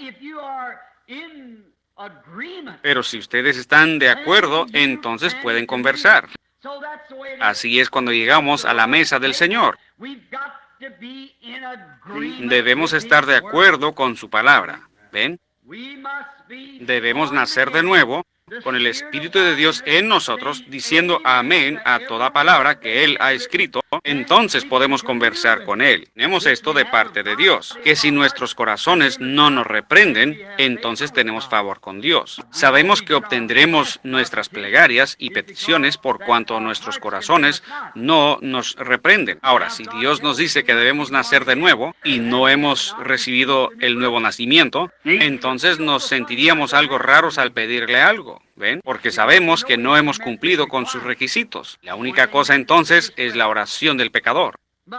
Pero si ustedes están de acuerdo, entonces pueden conversar. Así es cuando llegamos a la mesa del Señor. Debemos estar de acuerdo con su palabra. ¿Ven? Debemos nacer de nuevo con el Espíritu de Dios en nosotros, diciendo amén a toda palabra que Él ha escrito. Entonces podemos conversar con Él. Tenemos esto de parte de Dios, que si nuestros corazones no nos reprenden, entonces tenemos favor con Dios. Sabemos que obtendremos nuestras plegarias y peticiones por cuanto nuestros corazones no nos reprenden. Ahora, si Dios nos dice que debemos nacer de nuevo y no hemos recibido el nuevo nacimiento, entonces nos sentiríamos algo raros al pedirle algo. ¿Ven? Porque sabemos que no hemos cumplido con sus requisitos. La única cosa entonces es la oración del pecador.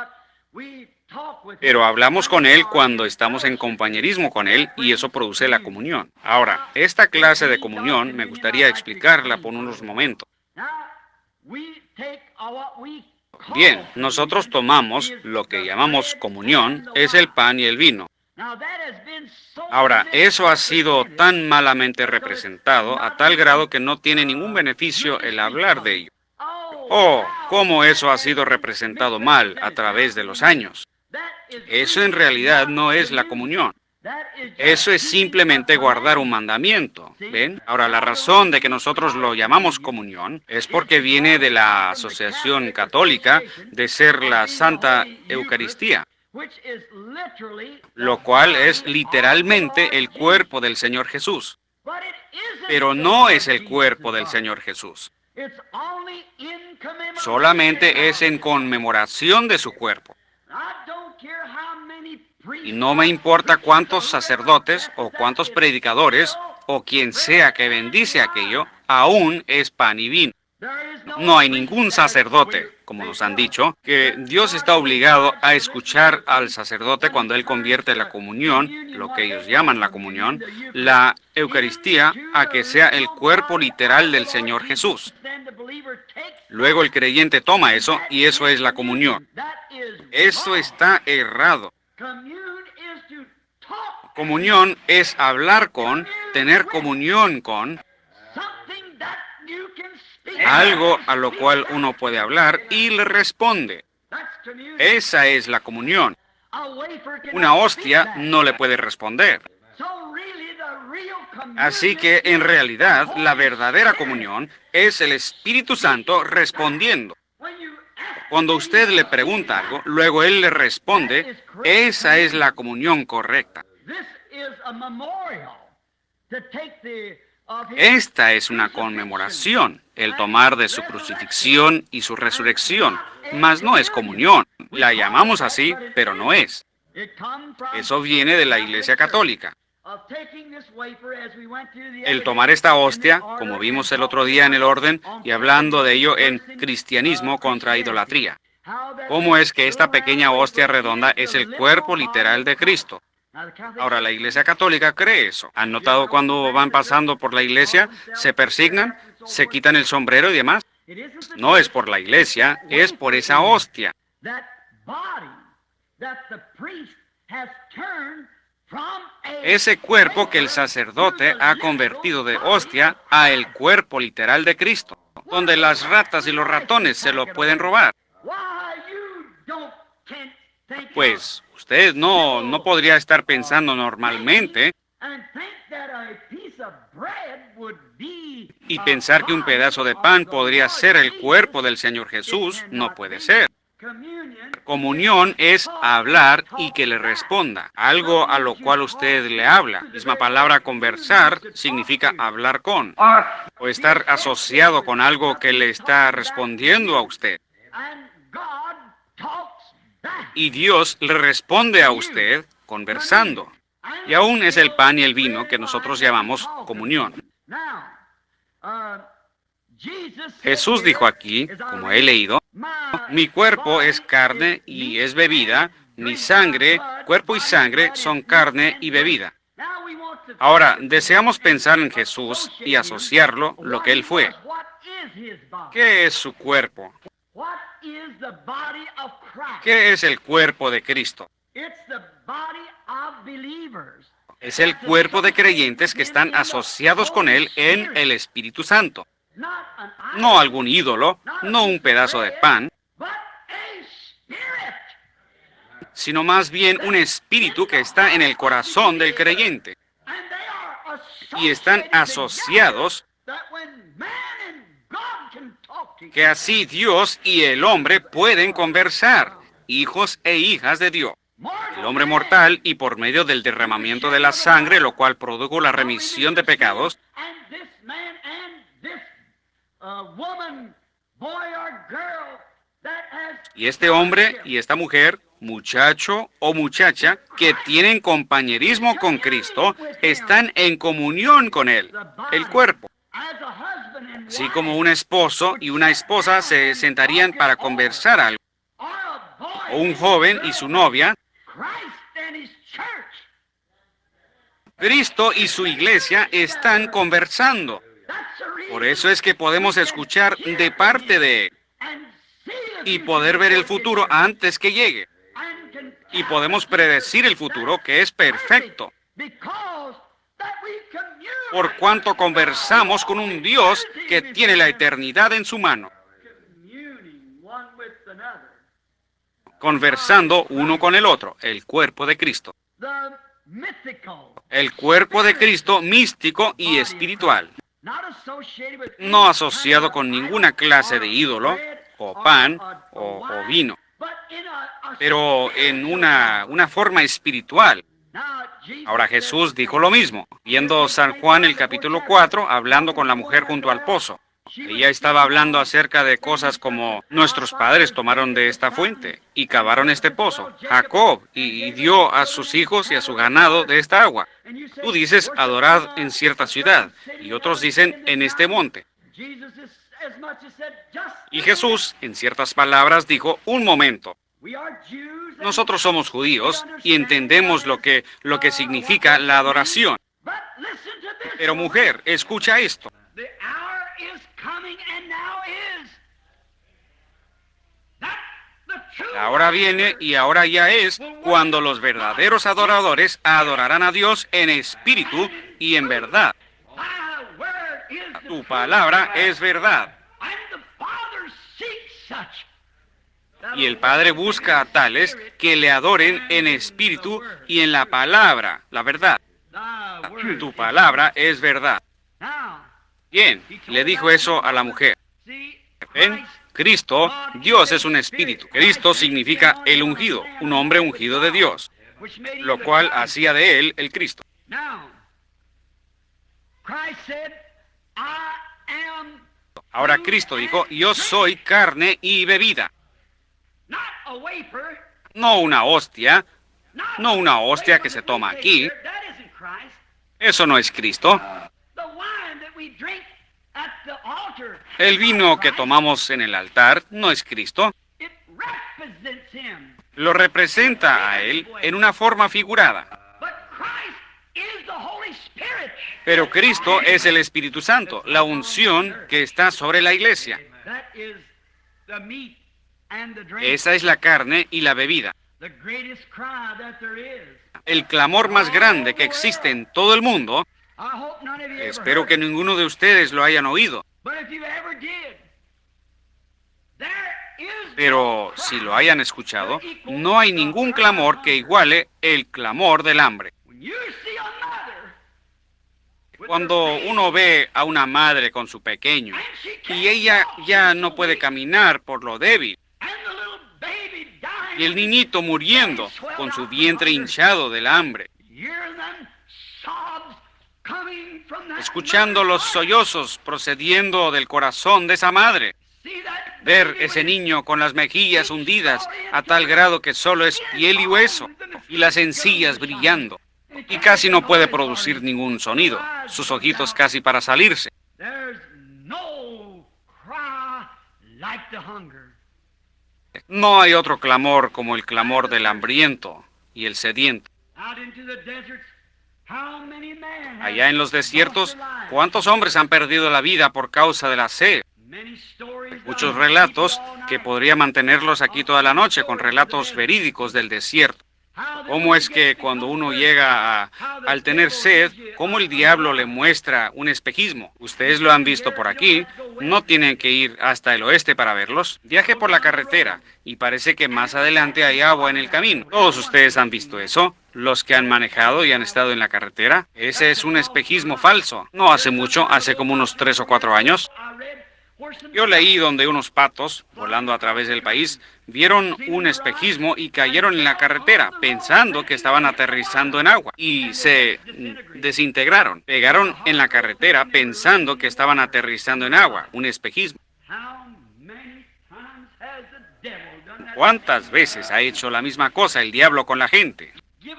Pero hablamos con Él cuando estamos en compañerismo con Él y eso produce la comunión. Ahora, esta clase de comunión me gustaría explicarla por unos momentos. Bien, nosotros tomamos lo que llamamos comunión, es el pan y el vino. Ahora, eso ha sido tan malamente representado a tal grado que no tiene ningún beneficio el hablar de ello. Oh, cómo eso ha sido representado mal a través de los años. Eso en realidad no es la comunión. Eso es simplemente guardar un mandamiento. ¿Ven? Ahora, la razón de que nosotros lo llamamos comunión es porque viene de la Asociación Católica de ser la Santa Eucaristía, lo cual es literalmente el cuerpo del Señor Jesús. Pero no es el cuerpo del Señor Jesús. Solamente es en conmemoración de su cuerpo. Y no me importa cuántos sacerdotes o cuántos predicadores o quien sea que bendice aquello, aún es pan y vino. No hay ningún sacerdote, como nos han dicho, que Dios está obligado a escuchar al sacerdote cuando él convierte la comunión, lo que ellos llaman la comunión, la Eucaristía, a que sea el cuerpo literal del Señor Jesús. Luego el creyente toma eso y eso es la comunión. Eso está errado. Comunión es hablar con, tener comunión con, algo a lo cual uno puede hablar y le responde. Esa es la comunión. Una hostia no le puede responder. Así que, en realidad, la verdadera comunión es el Espíritu Santo respondiendo. Cuando usted le pregunta algo, luego Él le responde, esa es la comunión correcta. Esta es una conmemoración, el tomar de su crucifixión y su resurrección, mas no es comunión. La llamamos así, pero no es. Eso viene de la Iglesia Católica. El tomar esta hostia, como vimos el otro día en el orden, y hablando de ello en Cristianismo contra Idolatría. ¿Cómo es que esta pequeña hostia redonda es el cuerpo literal de Cristo? Ahora, la Iglesia Católica cree eso. ¿Han notado cuando van pasando por la iglesia, se persignan, se quitan el sombrero y demás? No es por la iglesia, es por esa hostia. Ese cuerpo que el sacerdote ha convertido de hostia a el cuerpo literal de Cristo, donde las ratas y los ratones se lo pueden robar. Pues usted no podría estar pensando normalmente y pensar que un pedazo de pan podría ser el cuerpo del Señor Jesús. No puede ser. Comunión es hablar y que le responda, algo a lo cual usted le habla. Misma palabra conversar significa hablar con, o estar asociado con algo que le está respondiendo a usted. Y Dios le responde a usted conversando. Y aún es el pan y el vino que nosotros llamamos comunión. Jesús dijo aquí, como he leído, mi cuerpo es carne y es bebida, mi sangre, cuerpo y sangre son carne y bebida. Ahora, deseamos pensar en Jesús y asociarlo lo que Él fue. ¿Qué es su cuerpo? ¿Qué es el cuerpo de Cristo? Es el cuerpo de creyentes que están asociados con Él en el Espíritu Santo. No algún ídolo, no un pedazo de pan, sino más bien un espíritu que está en el corazón del creyente. Y están asociados que así Dios y el hombre pueden conversar, hijos e hijas de Dios. El hombre mortal, y por medio del derramamiento de la sangre, lo cual produjo la remisión de pecados, y este hombre y esta mujer, muchacho o muchacha, que tienen compañerismo con Cristo, están en comunión con Él, el cuerpo. Así como un esposo y una esposa se sentarían para conversar algo, o un joven y su novia, Cristo y su iglesia están conversando. Por eso es que podemos escuchar de parte de Él y poder ver el futuro antes que llegue. Y podemos predecir el futuro, que es perfecto, por cuanto conversamos con un Dios que tiene la eternidad en su mano, conversando uno con el otro, el cuerpo de Cristo. El cuerpo de Cristo místico y espiritual, no asociado con ninguna clase de ídolo, o pan, o vino, pero en una forma espiritual. Ahora Jesús dijo lo mismo, viendo San Juan el capítulo 4, hablando con la mujer junto al pozo. Ella estaba hablando acerca de cosas como, nuestros padres tomaron de esta fuente y cavaron este pozo, Jacob, y dio a sus hijos y a su ganado de esta agua. Tú dices, adorad en cierta ciudad, y otros dicen, en este monte. Y Jesús, en ciertas palabras, dijo, un momento. Nosotros somos judíos y entendemos lo que significa la adoración. Pero mujer, escucha esto. La hora viene y ahora ya es cuando los verdaderos adoradores adorarán a Dios en espíritu y en verdad. Tu palabra es verdad. Y el Padre busca a tales que le adoren en espíritu y en la palabra, la verdad. Tu palabra es verdad. Bien, le dijo eso a la mujer. ¿Ven? Cristo, Dios es un espíritu. Cristo significa el ungido, un hombre ungido de Dios, lo cual hacía de él el Cristo. Ahora Cristo dijo, yo soy carne y bebida. No una hostia, no una hostia que se toma aquí. Eso no es Cristo. El vino que tomamos en el altar no es Cristo. Lo representa a Él en una forma figurada. Pero Cristo es el Espíritu Santo, la unción que está sobre la iglesia. Esa es la carne y la bebida. El clamor más grande que existe en todo el mundo. Espero que ninguno de ustedes lo hayan oído. Pero si lo hayan escuchado, no hay ningún clamor que iguale el clamor del hambre. Cuando uno ve a una madre con su pequeño y ella ya no puede caminar por lo débil, y el niñito muriendo con su vientre hinchado del hambre, escuchando los sollozos procediendo del corazón de esa madre, ver ese niño con las mejillas hundidas a tal grado que solo es piel y hueso, y las encías brillando, y casi no puede producir ningún sonido, sus ojitos casi para salirse. No hay otro clamor como el clamor del hambriento y el sediento. Allá en los desiertos, ¿cuántos hombres han perdido la vida por causa de la sed? Muchos relatos que podría mantenerlos aquí toda la noche con relatos verídicos del desierto. ¿Cómo es que cuando uno llega al tener sed, cómo el diablo le muestra un espejismo? Ustedes lo han visto por aquí, no tienen que ir hasta el oeste para verlos. Viaje por la carretera y parece que más adelante hay agua en el camino. Todos ustedes han visto eso, los que han manejado y han estado en la carretera. Ese es un espejismo falso. No hace mucho, hace como unos 3 o 4 años. Yo leí donde unos patos, volando a través del país, vieron un espejismo y cayeron en la carretera, pensando que estaban aterrizando en agua, y se desintegraron. Pegaron en la carretera pensando que estaban aterrizando en agua, un espejismo. ¿Cuántas veces ha hecho la misma cosa el diablo con la gente?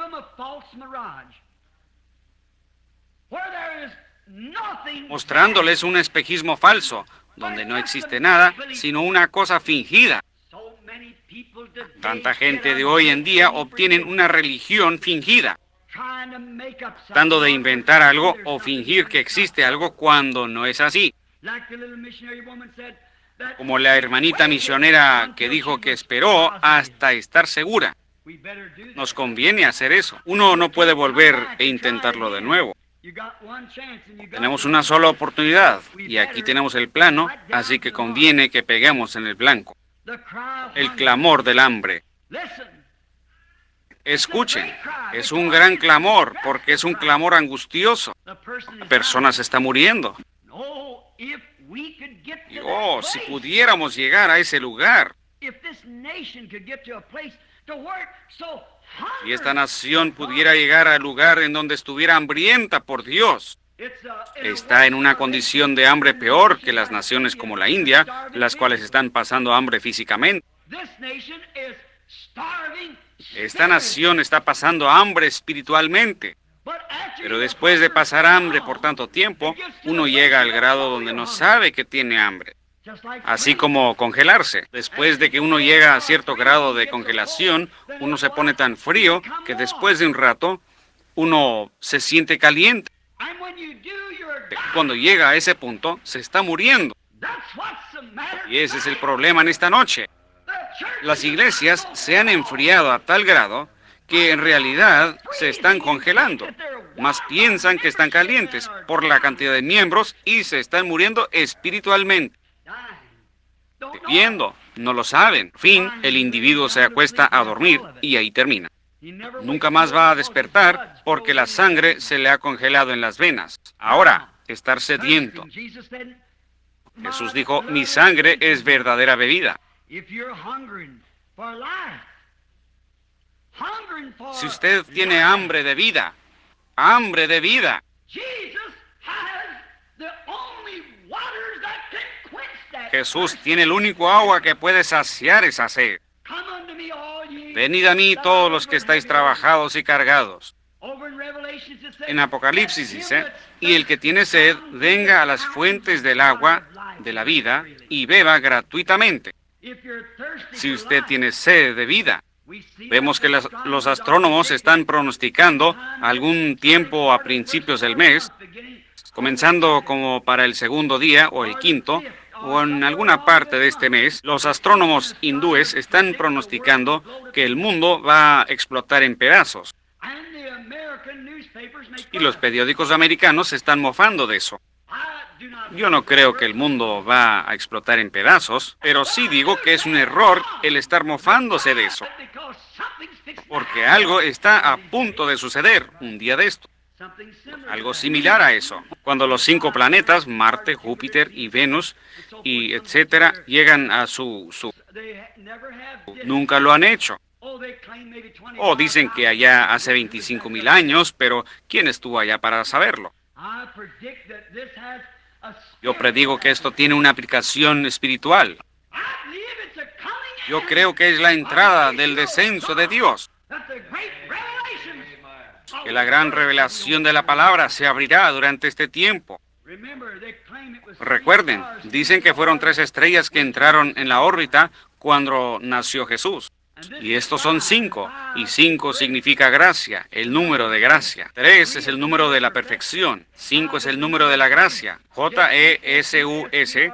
Mostrándoles un espejismo falso, donde no existe nada, sino una cosa fingida. Tanta gente de hoy en día obtienen una religión fingida, tratando de inventar algo o fingir que existe algo cuando no es así. Como la hermanita misionera que dijo que esperó hasta estar segura. Nos conviene hacer eso. Uno no puede volver e intentarlo de nuevo. Tenemos una sola oportunidad y aquí tenemos el plano, así que conviene que peguemos en el blanco. El clamor del hambre. Escuchen, es un gran clamor porque es un clamor angustioso. La persona se está muriendo. Y oh, si pudiéramos llegar a ese lugar. Si esta nación pudiera llegar al lugar en donde estuviera hambrienta por Dios, está en una condición de hambre peor que las naciones como la India, las cuales están pasando hambre físicamente. Esta nación está pasando hambre espiritualmente. Pero después de pasar hambre por tanto tiempo, uno llega al grado donde no sabe que tiene hambre. Así como congelarse. Después de que uno llega a cierto grado de congelación, uno se pone tan frío que después de un rato, uno se siente caliente. Cuando llega a ese punto, se está muriendo. Y ese es el problema en esta noche. Las iglesias se han enfriado a tal grado que en realidad se están congelando, mas piensan que están calientes por la cantidad de miembros y se están muriendo espiritualmente. Viendo, no lo saben. Fin, el individuo se acuesta a dormir y ahí termina. Nunca más va a despertar porque la sangre se le ha congelado en las venas. Ahora, estar sediento. Jesús dijo, mi sangre es verdadera bebida. Si usted tiene hambre de vida, Jesús tiene el único agua que puede saciar esa sed. Venid a mí todos los que estáis trabajados y cargados. En Apocalipsis dice, y el que tiene sed, venga a las fuentes del agua de la vida y beba gratuitamente. Si usted tiene sed de vida, vemos que los astrónomos están pronosticando algún tiempo a principios del mes, comenzando como para el segundo día o el quinto, o en alguna parte de este mes, los astrónomos hindúes están pronosticando que el mundo va a explotar en pedazos. Y los periódicos americanos se están mofando de eso. Yo no creo que el mundo va a explotar en pedazos, pero sí digo que es un error el estar mofándose de eso. Porque algo está a punto de suceder un día de esto. Algo similar a eso. Cuando los 5 planetas, Marte, Júpiter y Venus, y etcétera, llegan a su... Nunca lo han hecho. O dicen que allá hace 25.000 años, pero ¿quién estuvo allá para saberlo? Yo predigo que esto tiene una aplicación espiritual. Yo creo que es la entrada del descenso de Dios. Que la gran revelación de la palabra se abrirá durante este tiempo. Recuerden, dicen que fueron 3 estrellas que entraron en la órbita cuando nació Jesús. Y estos son 5, y 5 significa gracia, el número de gracia. 3 es el número de la perfección, 5 es el número de la gracia. J-E-S-U-S,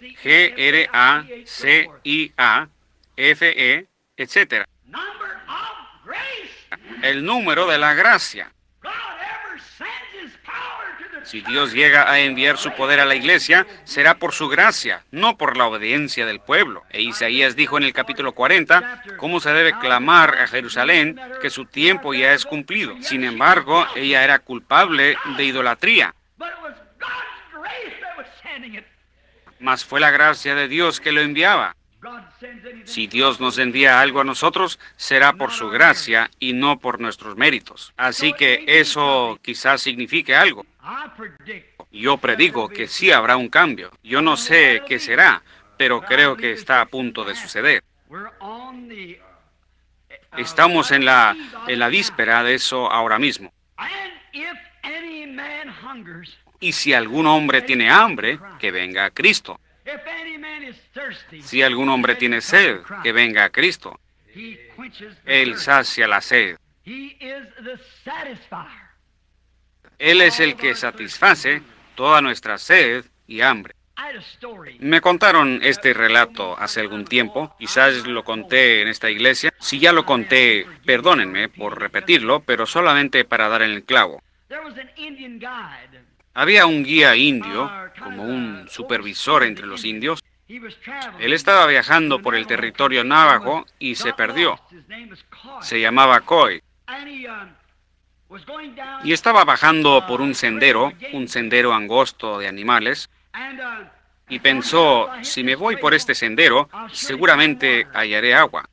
G-R-A-C-I-A, F-E, etc. El número de la gracia. Si Dios llega a enviar su poder a la iglesia, será por su gracia, no por la obediencia del pueblo. E Isaías dijo en el capítulo 40, cómo se debe clamar a Jerusalén que su tiempo ya es cumplido. Sin embargo, ella era culpable de idolatría. Mas fue la gracia de Dios que lo enviaba. Si Dios nos envía algo a nosotros, será por su gracia y no por nuestros méritos. Así que eso quizás signifique algo. Yo predigo que sí habrá un cambio. Yo no sé qué será, pero creo que está a punto de suceder. Estamos en la víspera de eso ahora mismo. Y si algún hombre tiene hambre, que venga a Cristo. Si algún hombre tiene sed, que venga a Cristo. Él sacia la sed. Él es el que satisface toda nuestra sed y hambre. Me contaron este relato hace algún tiempo, quizás lo conté en esta iglesia. Si ya lo conté, perdónenme por repetirlo, pero solamente para dar en el clavo. Había un guía indio, como un supervisor entre los indios. Él estaba viajando por el territorio Navajo y se perdió. Se llamaba Coy. Y estaba bajando por un sendero angosto de animales, y pensó, si me voy por este sendero, seguramente hallaré agua.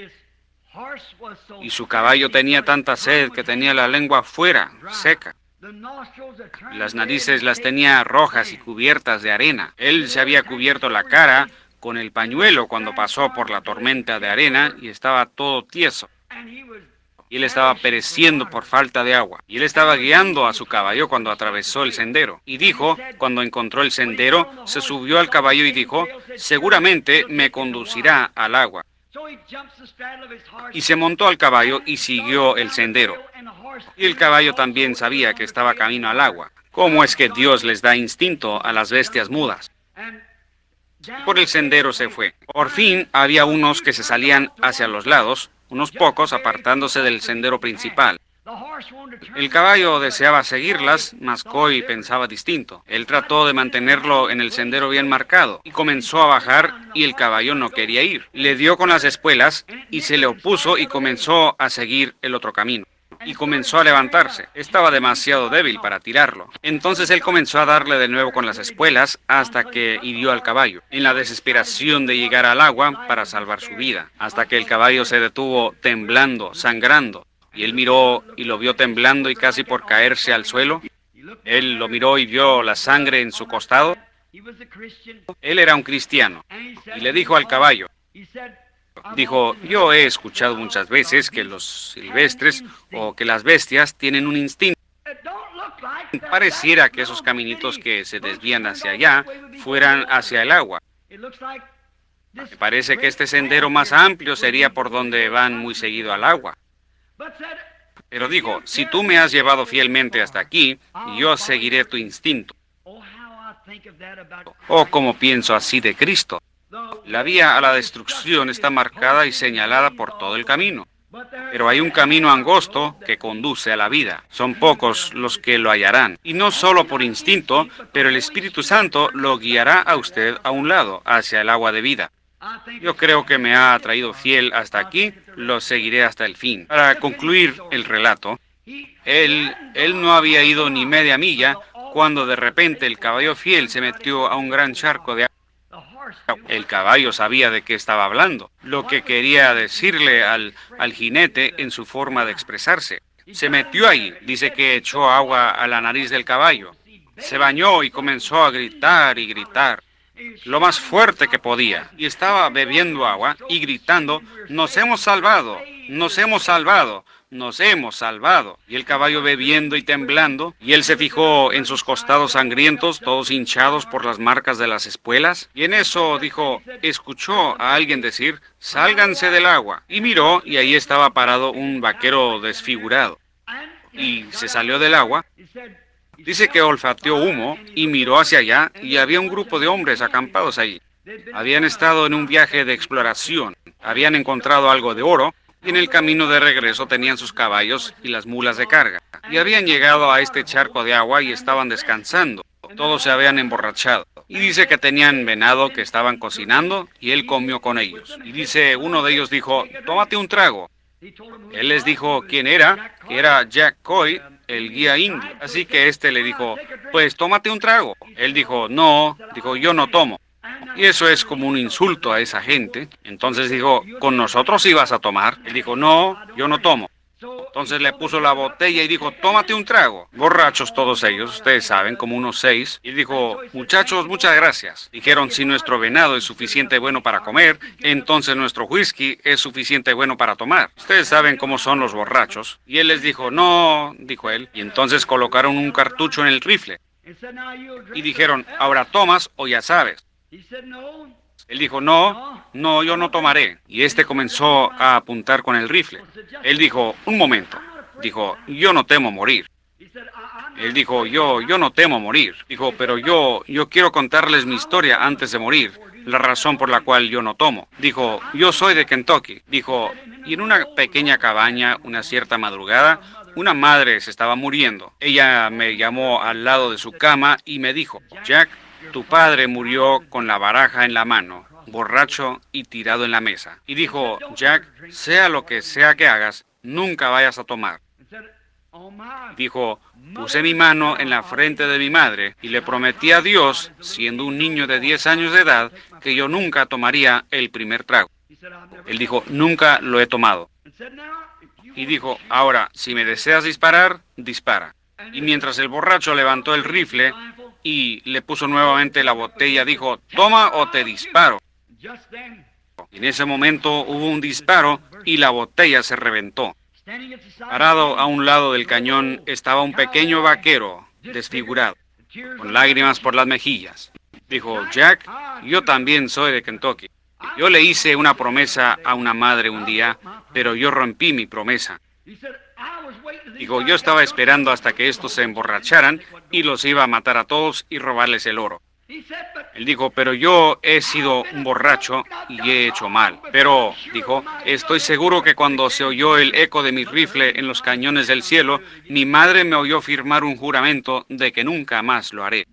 Y su caballo tenía tanta sed que tenía la lengua fuera, seca. Las narices las tenía rojas y cubiertas de arena. Él se había cubierto la cara con el pañuelo cuando pasó por la tormenta de arena y estaba todo tieso. Y él estaba pereciendo por falta de agua. Y él estaba guiando a su caballo cuando atravesó el sendero. Y dijo, cuando encontró el sendero, se subió al caballo y dijo, seguramente me conducirá al agua. Y se montó al caballo y siguió el sendero. Y el caballo también sabía que estaba camino al agua. ¿Cómo es que Dios les da instinto a las bestias mudas? Por el sendero se fue. Por fin había unos que se salían hacia los lados, unos pocos apartándose del sendero principal. El caballo deseaba seguirlas, mas Coy pensaba distinto. Él trató de mantenerlo en el sendero bien marcado y comenzó a bajar y el caballo no quería ir. Le dio con las espuelas y se le opuso y comenzó a seguir el otro camino. Y comenzó a levantarse. Estaba demasiado débil para tirarlo. Entonces él comenzó a darle de nuevo con las espuelas hasta que hirió al caballo, en la desesperación de llegar al agua para salvar su vida, hasta que el caballo se detuvo temblando, sangrando. Y él miró y lo vio temblando y casi por caerse al suelo. Él lo miró y vio la sangre en su costado. Él era un cristiano. Y le dijo al caballo, dijo, yo he escuchado muchas veces que los silvestres o que las bestias tienen un instinto. Pareciera que esos caminitos que se desvían hacia allá fueran hacia el agua. Me parece que este sendero más amplio sería por donde van muy seguido al agua. Pero dijo, si tú me has llevado fielmente hasta aquí, yo seguiré tu instinto. Oh, cómo pienso así de Cristo. La vía a la destrucción está marcada y señalada por todo el camino. Pero hay un camino angosto que conduce a la vida. Son pocos los que lo hallarán. Y no solo por instinto, pero el Espíritu Santo lo guiará a usted a un lado, hacia el agua de vida. Yo creo que me ha traído fiel hasta aquí, lo seguiré hasta el fin. Para concluir el relato, él no había ido ni media milla cuando de repente el caballo fiel se metió a un gran charco de agua. El caballo sabía de qué estaba hablando, lo que quería decirle al jinete en su forma de expresarse. Se metió ahí, dice que echó agua a la nariz del caballo. Se bañó y comenzó a gritar y gritar, lo más fuerte que podía. Y estaba bebiendo agua y gritando, nos hemos salvado, nos hemos salvado. Nos hemos salvado. Y el caballo bebiendo y temblando, y él se fijó en sus costados sangrientos, todos hinchados por las marcas de las espuelas, y en eso dijo, escuchó a alguien decir, sálganse del agua, y miró, y ahí estaba parado un vaquero desfigurado, y se salió del agua. Dice que olfateó humo, y miró hacia allá, y había un grupo de hombres acampados allí. Habían estado en un viaje de exploración, habían encontrado algo de oro, y en el camino de regreso tenían sus caballos y las mulas de carga. Y habían llegado a este charco de agua y estaban descansando. Todos se habían emborrachado. Y dice que tenían venado que estaban cocinando y él comió con ellos. Y dice, uno de ellos dijo, tómate un trago. Él les dijo quién era, que era Jack Coy, el guía indio. Así que este le dijo, pues tómate un trago. Él dijo, no, dijo, yo no tomo. Y eso es como un insulto a esa gente. Entonces dijo, ¿con nosotros ibas a tomar? Él dijo, no, yo no tomo. Entonces le puso la botella y dijo, tómate un trago. Borrachos todos ellos, ustedes saben, como unos 6. Y dijo, muchachos, muchas gracias. Dijeron, si nuestro venado es suficiente bueno para comer, entonces nuestro whisky es suficiente bueno para tomar. Ustedes saben cómo son los borrachos. Y él les dijo, no, dijo él. Y entonces colocaron un cartucho en el rifle. Y dijeron, ahora tomas o ya sabes. Él dijo, no, yo no tomaré. Y este comenzó a apuntar con el rifle. Él dijo, un momento. Dijo, yo no temo morir. Él dijo, yo no temo morir. Dijo, pero yo quiero contarles mi historia antes de morir, la razón por la cual yo no tomo. Dijo, yo soy de Kentucky. Dijo, y en una pequeña cabaña, una cierta madrugada, una madre se estaba muriendo. Ella me llamó al lado de su cama y me dijo, Jack, tu padre murió con la baraja en la mano, borracho y tirado en la mesa. Y dijo, Jack, sea lo que sea que hagas, nunca vayas a tomar. Dijo, puse mi mano en la frente de mi madre y le prometí a Dios, siendo un niño de 10 años de edad, que yo nunca tomaría el primer trago. Él dijo, nunca lo he tomado. Y dijo, ahora, si me deseas disparar, dispara. Y mientras el borracho levantó el rifle y le puso nuevamente la botella, dijo, toma o te disparo. En ese momento hubo un disparo y la botella se reventó. Parado a un lado del cañón estaba un pequeño vaquero desfigurado, con lágrimas por las mejillas. Dijo, Jack, yo también soy de Kentucky. Yo le hice una promesa a una madre un día, pero yo rompí mi promesa. Dijo, yo estaba esperando hasta que estos se emborracharan y los iba a matar a todos y robarles el oro. Él dijo, pero yo he sido un borracho y he hecho mal. Pero, dijo, estoy seguro que cuando se oyó el eco de mi rifle en los cañones del cielo, mi madre me oyó firmar un juramento de que nunca más lo haré.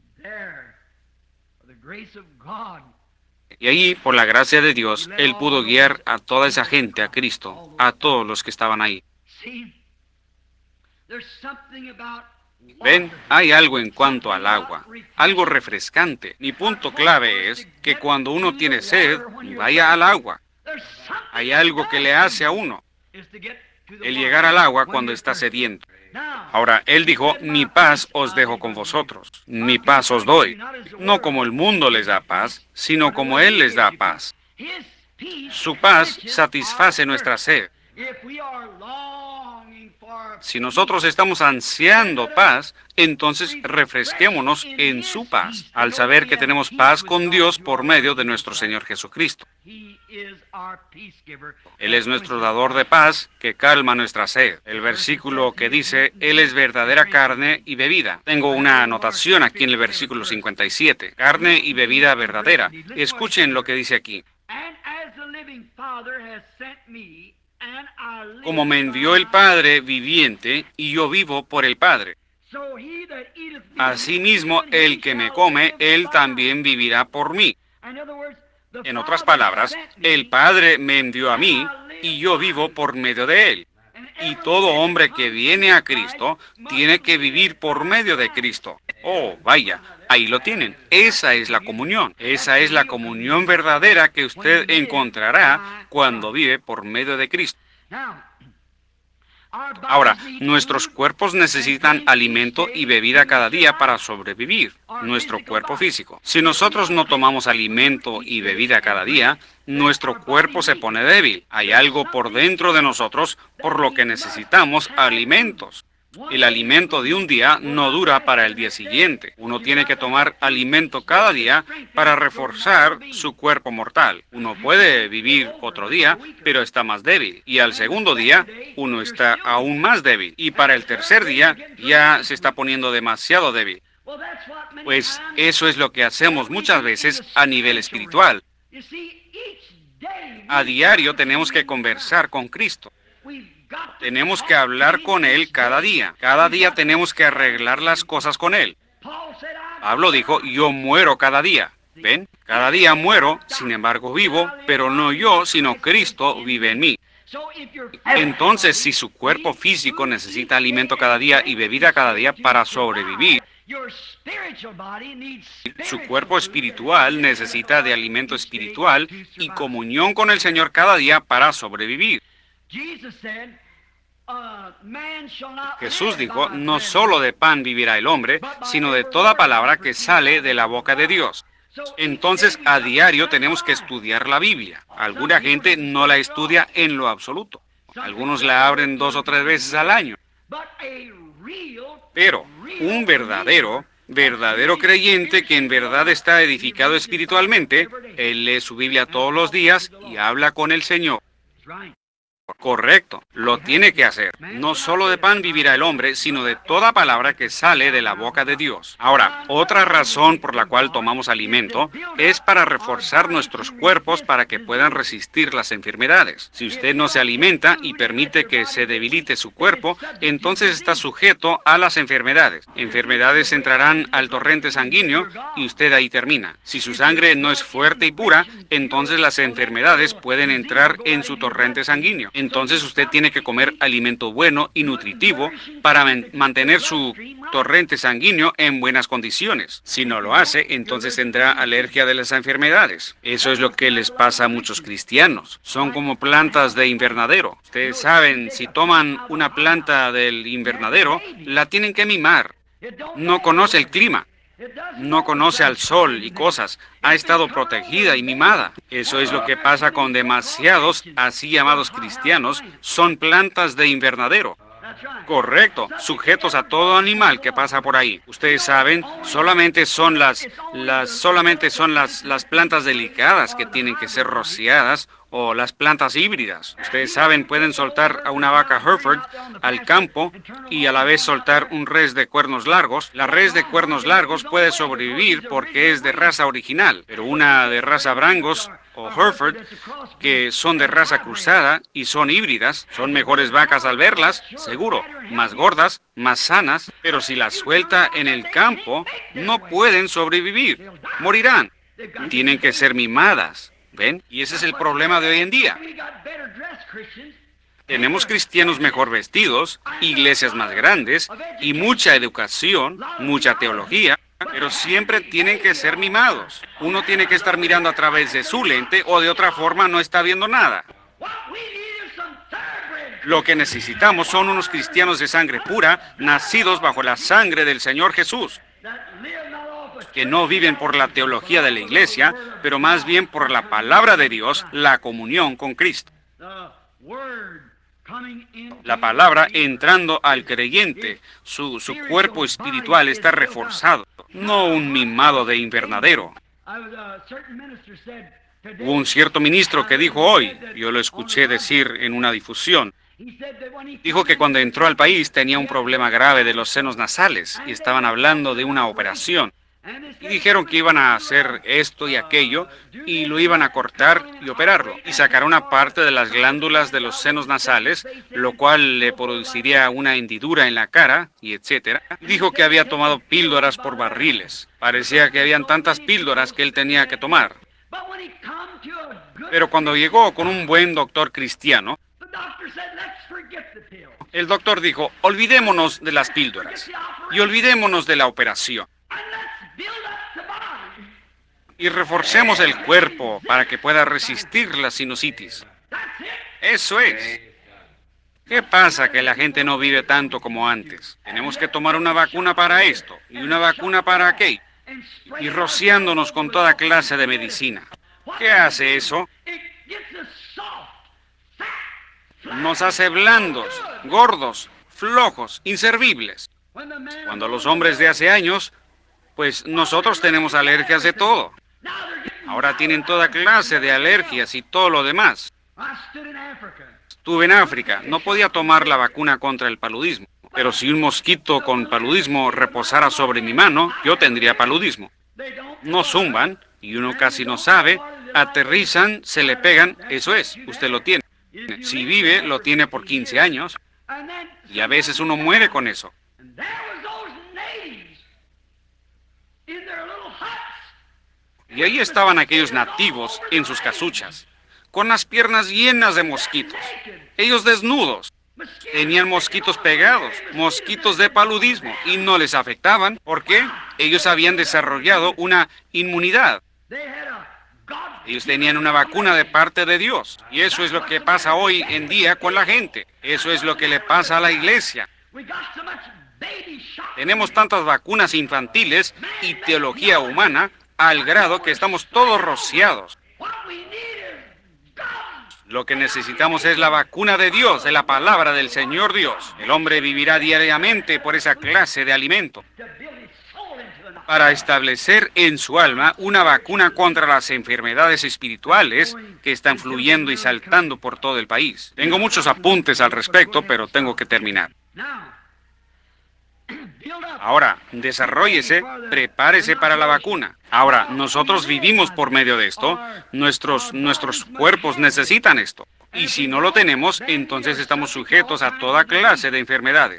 Y ahí, por la gracia de Dios, Él pudo guiar a toda esa gente a Cristo, a todos los que estaban ahí. Ven, hay algo en cuanto al agua, algo refrescante. Mi punto clave es que cuando uno tiene sed, vaya al agua. Hay algo que le hace a uno, el llegar al agua cuando está sediento. Ahora, Él dijo, mi paz os dejo con vosotros, mi paz os doy. No como el mundo les da paz, sino como Él les da paz. Su paz satisface nuestra sed. Si nosotros estamos ansiando paz, entonces refresquémonos en su paz, al saber que tenemos paz con Dios por medio de nuestro Señor Jesucristo. Él es nuestro dador de paz que calma nuestra sed. El versículo que dice, Él es verdadera carne y bebida. Tengo una anotación aquí en el versículo 57, carne y bebida verdadera. Escuchen lo que dice aquí. Como me envió el Padre viviente, y yo vivo por el Padre. Asimismo, el que me come, él también vivirá por mí. En otras palabras, el Padre me envió a mí, y yo vivo por medio de él. Y todo hombre que viene a Cristo tiene que vivir por medio de Cristo. Oh, vaya, ahí lo tienen. Esa es la comunión. Esa es la comunión verdadera que usted encontrará cuando vive por medio de Cristo. Ahora, nuestros cuerpos necesitan alimento y bebida cada día para sobrevivir, nuestro cuerpo físico. Si nosotros no tomamos alimento y bebida cada día, nuestro cuerpo se pone débil. Hay algo por dentro de nosotros por lo que necesitamos alimentos. El alimento de un día no dura para el día siguiente. Uno tiene que tomar alimento cada día para reforzar su cuerpo mortal. Uno puede vivir otro día, pero está más débil. Y al segundo día, uno está aún más débil. Y para el tercer día, ya se está poniendo demasiado débil. Pues eso es lo que hacemos muchas veces a nivel espiritual. A diario tenemos que conversar con Cristo. Tenemos que hablar con Él cada día. Cada día tenemos que arreglar las cosas con Él. Pablo dijo, yo muero cada día. ¿Ven? Cada día muero, sin embargo vivo, pero no yo, sino Cristo vive en mí. Entonces, si su cuerpo físico necesita alimento cada día y bebida cada día para sobrevivir, su cuerpo espiritual necesita de alimento espiritual y comunión con el Señor cada día para sobrevivir. Jesús dijo, no solo de pan vivirá el hombre, sino de toda palabra que sale de la boca de Dios. Entonces, a diario tenemos que estudiar la Biblia. Alguna gente no la estudia en lo absoluto. Algunos la abren 2 o 3 veces al año. Pero un verdadero creyente que en verdad está edificado espiritualmente, él lee su Biblia todos los días y habla con el Señor. Correcto, lo tiene que hacer. No solo de pan vivirá el hombre, sino de toda palabra que sale de la boca de Dios. Ahora, otra razón por la cual tomamos alimento es para reforzar nuestros cuerpos para que puedan resistir las enfermedades. Si usted no se alimenta y permite que se debilite su cuerpo, entonces está sujeto a las enfermedades. Enfermedades entrarán al torrente sanguíneo y usted ahí termina. Si su sangre no es fuerte y pura, entonces las enfermedades pueden entrar en su torrente sanguíneo. Entonces usted tiene que comer alimento bueno y nutritivo para mantener su torrente sanguíneo en buenas condiciones. Si no lo hace, entonces tendrá alergia de las enfermedades. Eso es lo que les pasa a muchos cristianos. Son como plantas de invernadero. Ustedes saben, si toman una planta del invernadero, la tienen que mimar. No conoce el clima. No conoce al sol y cosas. Ha estado protegida y mimada. Eso es lo que pasa con demasiados así llamados cristianos. Son plantas de invernadero. Correcto, sujetos a todo animal que pasa por ahí. Ustedes saben, solamente son las plantas delicadas que tienen que ser rociadas O las plantas híbridas. Ustedes saben, pueden soltar a una vaca Hereford al campo y a la vez soltar un res de cuernos largos. La res de cuernos largos puede sobrevivir porque es de raza original, pero una de raza Brangus o Hereford, que son de raza cruzada y son híbridas, son mejores vacas al verlas, seguro, más gordas, más sanas, pero si las suelta en el campo, no pueden sobrevivir, morirán. Tienen que ser mimadas. ¿Ven? Y ese es el problema de hoy en día. Tenemos cristianos mejor vestidos, iglesias más grandes y mucha educación, mucha teología, pero siempre tienen que ser mimados. Uno tiene que estar mirando a través de su lente o de otra forma no está viendo nada. Lo que necesitamos son unos cristianos de sangre pura, nacidos bajo la sangre del Señor Jesús, que no viven por la teología de la iglesia, pero más bien por la palabra de Dios, la comunión con Cristo. La palabra entrando al creyente, su cuerpo espiritual está reforzado, no un mimado de invernadero. Hubo un cierto ministro que dijo hoy, yo lo escuché decir en una difusión, dijo que cuando entró al país tenía un problema grave de los senos nasales y estaban hablando de una operación. Y dijeron que iban a hacer esto y aquello, y lo iban a cortar y operarlo, y sacar una parte de las glándulas de los senos nasales, lo cual le produciría una hendidura en la cara, y etcétera. Dijo que había tomado píldoras por barriles. Parecía que habían tantas píldoras que él tenía que tomar. Pero cuando llegó con un buen doctor cristiano, el doctor dijo, olvidémonos de las píldoras, y olvidémonos de la operación. Y reforcemos el cuerpo para que pueda resistir la sinusitis. Eso es. ¿Qué pasa que la gente no vive tanto como antes? Tenemos que tomar una vacuna para esto y una vacuna para aquello. Y rociándonos con toda clase de medicina. ¿Qué hace eso? Nos hace blandos, gordos, flojos, inservibles. Cuando los hombres de hace años, pues nosotros tenemos alergias de todo. Ahora tienen toda clase de alergias y todo lo demás. Estuve en África, no podía tomar la vacuna contra el paludismo, pero si un mosquito con paludismo reposara sobre mi mano, yo tendría paludismo. No zumban, y uno casi no sabe, aterrizan, se le pegan, eso es, usted lo tiene. Si vive, lo tiene por 15 años, y a veces uno muere con eso. Y ahí estaban aquellos nativos en sus casuchas, con las piernas llenas de mosquitos, ellos desnudos. Tenían mosquitos pegados, mosquitos de paludismo, y no les afectaban, porque ellos habían desarrollado una inmunidad. Ellos tenían una vacuna de parte de Dios, y eso es lo que pasa hoy en día con la gente. Eso es lo que le pasa a la iglesia. Tenemos tantas vacunas infantiles y teología humana al grado que estamos todos rociados. Lo que necesitamos es la vacuna de Dios, de la palabra del Señor Dios. El hombre vivirá diariamente por esa clase de alimento, para establecer en su alma una vacuna contra las enfermedades espirituales que están fluyendo y saltando por todo el país. Tengo muchos apuntes al respecto, pero tengo que terminar. Ahora, desarróllese, prepárese para la vacuna. Ahora, nosotros vivimos por medio de esto. Nuestros cuerpos necesitan esto. Y si no lo tenemos, entonces estamos sujetos a toda clase de enfermedades.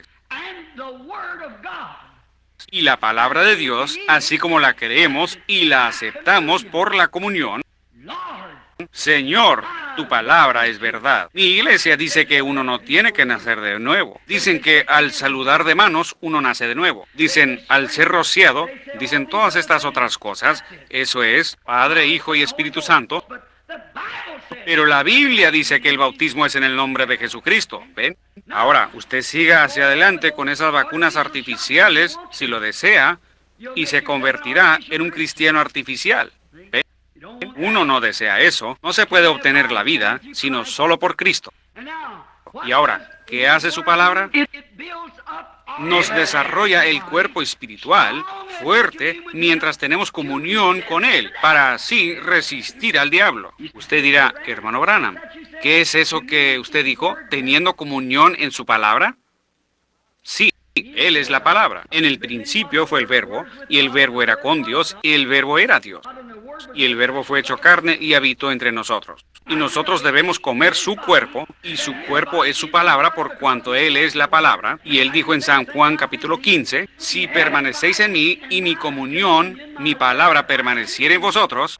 Y la palabra de Dios, así como la creemos y la aceptamos por la comunión, Señor, tu palabra es verdad. Mi iglesia dice que uno no tiene que nacer de nuevo. Dicen que al saludar de manos uno nace de nuevo. Dicen al ser rociado, dicen todas estas otras cosas. Eso es Padre, Hijo y Espíritu Santo. Pero la Biblia dice que el bautismo es en el nombre de Jesucristo. ¿Ven? Ahora, usted siga hacia adelante con esas vacunas artificiales, si lo desea, y se convertirá en un cristiano artificial. ¿Ven? Uno no desea eso. No se puede obtener la vida, sino solo por Cristo. Y ahora, ¿qué hace su palabra? Nos desarrolla el cuerpo espiritual fuerte mientras tenemos comunión con Él, para así resistir al diablo. Usted dirá, hermano Branham, ¿qué es eso que usted dijo? ¿Teniendo comunión en su palabra? Sí, Él es la palabra. En el principio fue el verbo, y el verbo era con Dios, y el verbo era Dios. Y el verbo fue hecho carne y habitó entre nosotros. Y nosotros debemos comer su cuerpo, y su cuerpo es su palabra, por cuanto Él es la palabra. Y Él dijo en San Juan capítulo 15, si permanecéis en mí, y mi comunión, mi palabra permaneciere en vosotros,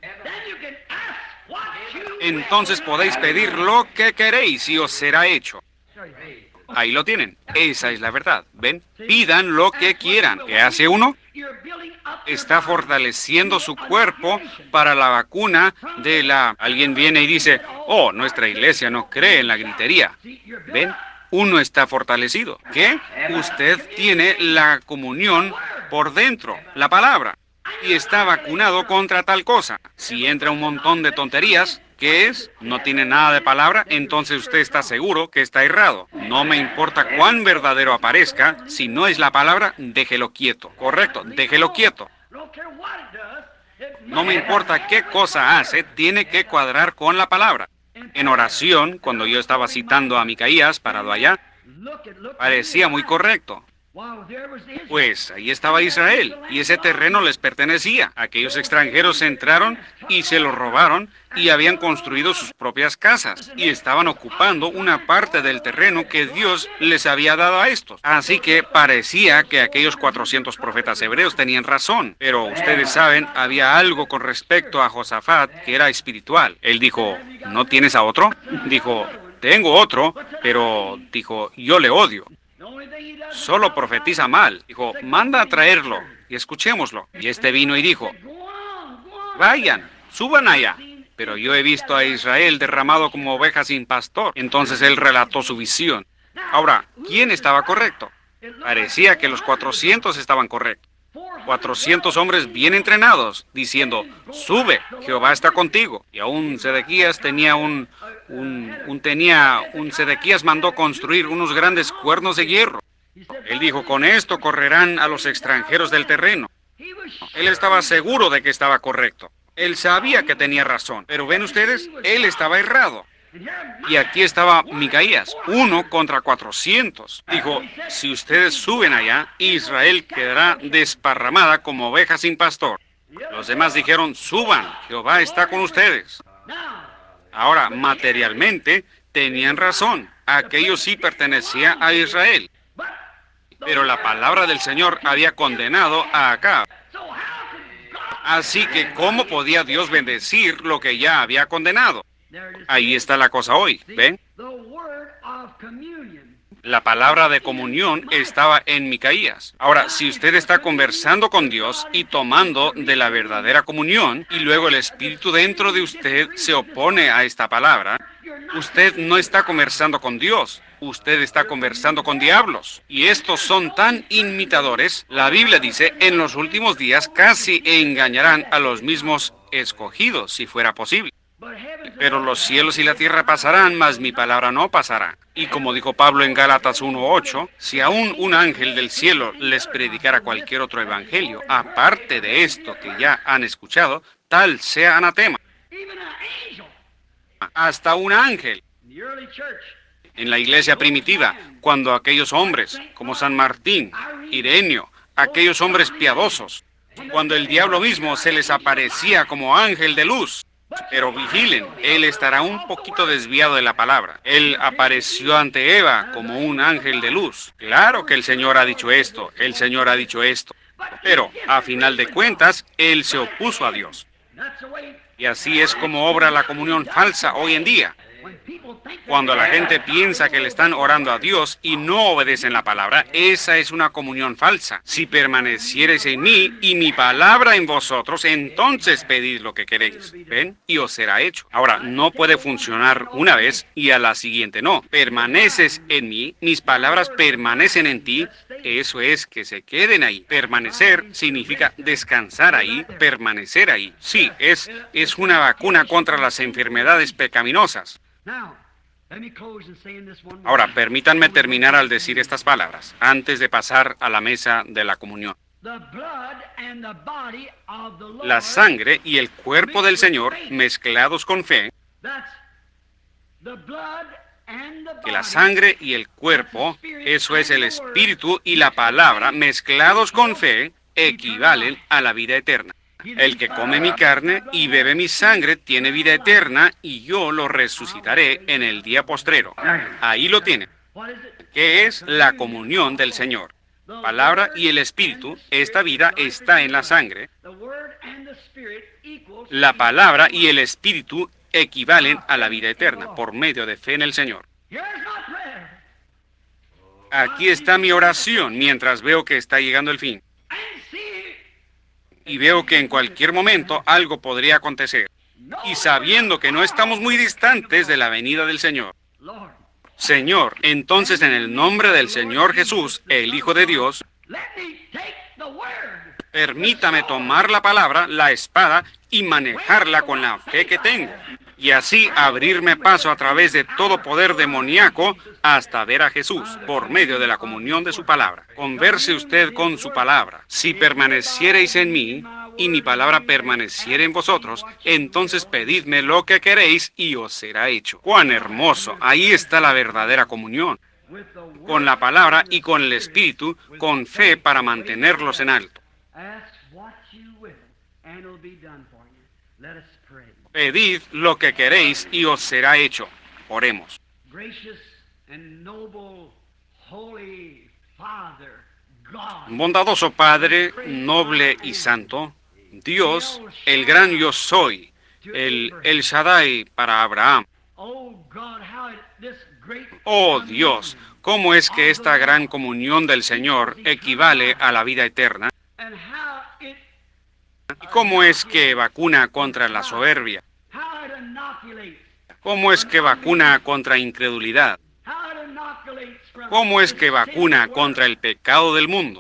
entonces podéis pedir lo que queréis y os será hecho. Ahí lo tienen. Esa es la verdad. ¿Ven? Pidan lo que quieran. ¿Qué hace uno? Está fortaleciendo su cuerpo para la vacuna de la... Alguien viene y dice, oh, nuestra iglesia no cree en la gritería. ¿Ven? Uno está fortalecido. ¿Qué? Usted tiene la comunión por dentro, la palabra, y está vacunado contra tal cosa. Si entra un montón de tonterías, ¿qué es? No tiene nada de palabra, entonces usted está seguro que está errado. No me importa cuán verdadero aparezca, si no es la palabra, déjelo quieto. Correcto, déjelo quieto. No me importa qué cosa hace, tiene que cuadrar con la palabra. En oración, cuando yo estaba citando a Micaías parado allá, parecía muy correcto. Pues ahí estaba Israel, y ese terreno les pertenecía. Aquellos extranjeros entraron y se lo robaron y habían construido sus propias casas y estaban ocupando una parte del terreno que Dios les había dado a estos. Así que parecía que aquellos 400 profetas hebreos tenían razón, pero ustedes saben, había algo con respecto a Josafat que era espiritual. Él dijo, ¿no tienes a otro? Dijo, tengo otro, pero dijo, yo le odio. Solo profetiza mal. Dijo, manda a traerlo y escuchémoslo. Y este vino y dijo, vayan, suban allá. Pero yo he visto a Israel derramado como oveja sin pastor. Entonces él relató su visión. Ahora, ¿quién estaba correcto? Parecía que los 400 estaban correctos. 400 hombres bien entrenados, diciendo, sube, Jehová está contigo. Y aún Sedequías Sedequías mandó construir unos grandes cuernos de hierro. Él dijo, con esto correrán a los extranjeros del terreno. Él estaba seguro de que estaba correcto. Él sabía que tenía razón. Pero ven ustedes, él estaba errado. Y aquí estaba Micaías, 1 contra 400. Dijo, si ustedes suben allá, Israel quedará desparramada como oveja sin pastor. Los demás dijeron, suban, Jehová está con ustedes. Ahora, materialmente, tenían razón. Aquello sí pertenecía a Israel. Pero la palabra del Señor había condenado a Acab. Así que, ¿cómo podía Dios bendecir lo que ya había condenado? Ahí está la cosa hoy, ¿ven? La palabra de comunión estaba en Micaías. Ahora, si usted está conversando con Dios y tomando de la verdadera comunión, y luego el Espíritu dentro de usted se opone a esta palabra, usted no está conversando con Dios. Usted está conversando con diablos. Y estos son tan imitadores. La Biblia dice, en los últimos días casi engañarán a los mismos escogidos, si fuera posible. Pero los cielos y la tierra pasarán, mas mi palabra no pasará. Y como dijo Pablo en Gálatas 1:8, si aún un ángel del cielo les predicara cualquier otro evangelio, aparte de esto que ya han escuchado, tal sea anatema. Hasta un ángel. En la iglesia primitiva, cuando aquellos hombres, como San Martín, Ireneo, aquellos hombres piadosos, cuando el diablo mismo se les aparecía como ángel de luz. Pero vigilen, él estará un poquito desviado de la palabra. Él apareció ante Eva como un ángel de luz. Claro que el Señor ha dicho esto, el Señor ha dicho esto. Pero, a final de cuentas, él se opuso a Dios. Y así es como obra la comunión falsa hoy en día. Cuando la gente piensa que le están orando a Dios y no obedecen la palabra, esa es una comunión falsa. Si permaneciereis en mí y mi palabra en vosotros, entonces pedid lo que queréis. ¿Ven? Y os será hecho. Ahora, no puede funcionar una vez y a la siguiente no. Permaneces en mí, mis palabras permanecen en ti. Eso es que se queden ahí. Permanecer significa descansar ahí, permanecer ahí. Sí, es una vacuna contra las enfermedades pecaminosas. Ahora, permítanme terminar al decir estas palabras, antes de pasar a la mesa de la comunión. La sangre y el cuerpo del Señor mezclados con fe, que la sangre y el cuerpo, eso es el Espíritu y la palabra, mezclados con fe, equivalen a la vida eterna. El que come mi carne y bebe mi sangre tiene vida eterna y yo lo resucitaré en el día postrero. Ahí lo tiene. ¿Qué es la comunión del Señor? Palabra y el Espíritu, esta vida está en la sangre. La palabra y el Espíritu equivalen a la vida eterna por medio de fe en el Señor. Aquí está mi oración mientras veo que está llegando el fin. Y veo que en cualquier momento algo podría acontecer. Y sabiendo que no estamos muy distantes de la venida del Señor. Señor, entonces en el nombre del Señor Jesús, el Hijo de Dios, permítame tomar la palabra, la espada, y manejarla con la fe que tengo. Y así abrirme paso a través de todo poder demoníaco hasta ver a Jesús por medio de la comunión de su palabra. Converse usted con su palabra. Si permaneciereis en mí y mi palabra permaneciere en vosotros, entonces pedidme lo que queréis y os será hecho. ¡Cuán hermoso! Ahí está la verdadera comunión. Con la palabra y con el Espíritu, con fe para mantenerlos en alto. Pedid lo que queréis y os será hecho. Oremos. Bondadoso Padre, noble y santo, Dios, el gran yo soy, el Shaddai para Abraham. Oh Dios, ¿cómo es que esta gran comunión del Señor equivale a la vida eterna? ¿Y cómo es que vacuna contra la soberbia? ¿Cómo es que vacuna contra incredulidad? ¿Cómo es que vacuna contra el pecado del mundo?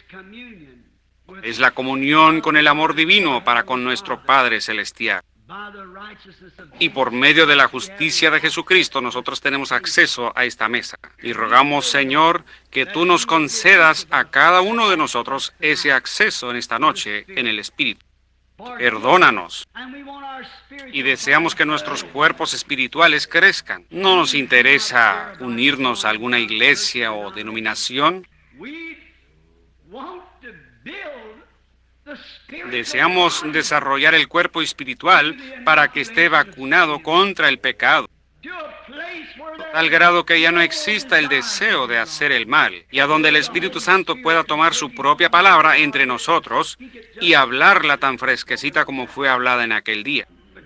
Es la comunión con el amor divino para con nuestro Padre Celestial. Y por medio de la justicia de Jesucristo nosotros tenemos acceso a esta mesa. Y rogamos, Señor, que tú nos concedas a cada uno de nosotros ese acceso en esta noche en el Espíritu. Perdónanos. Y deseamos que nuestros cuerpos espirituales crezcan. No nos interesa unirnos a alguna iglesia o denominación. Deseamos desarrollar el cuerpo espiritual para que esté vacunado contra el pecado, a tal grado que ya no exista el deseo de hacer el mal, y a donde el Espíritu Santo pueda tomar su propia palabra entre nosotros y hablarla tan fresquecita como fue hablada en aquel día.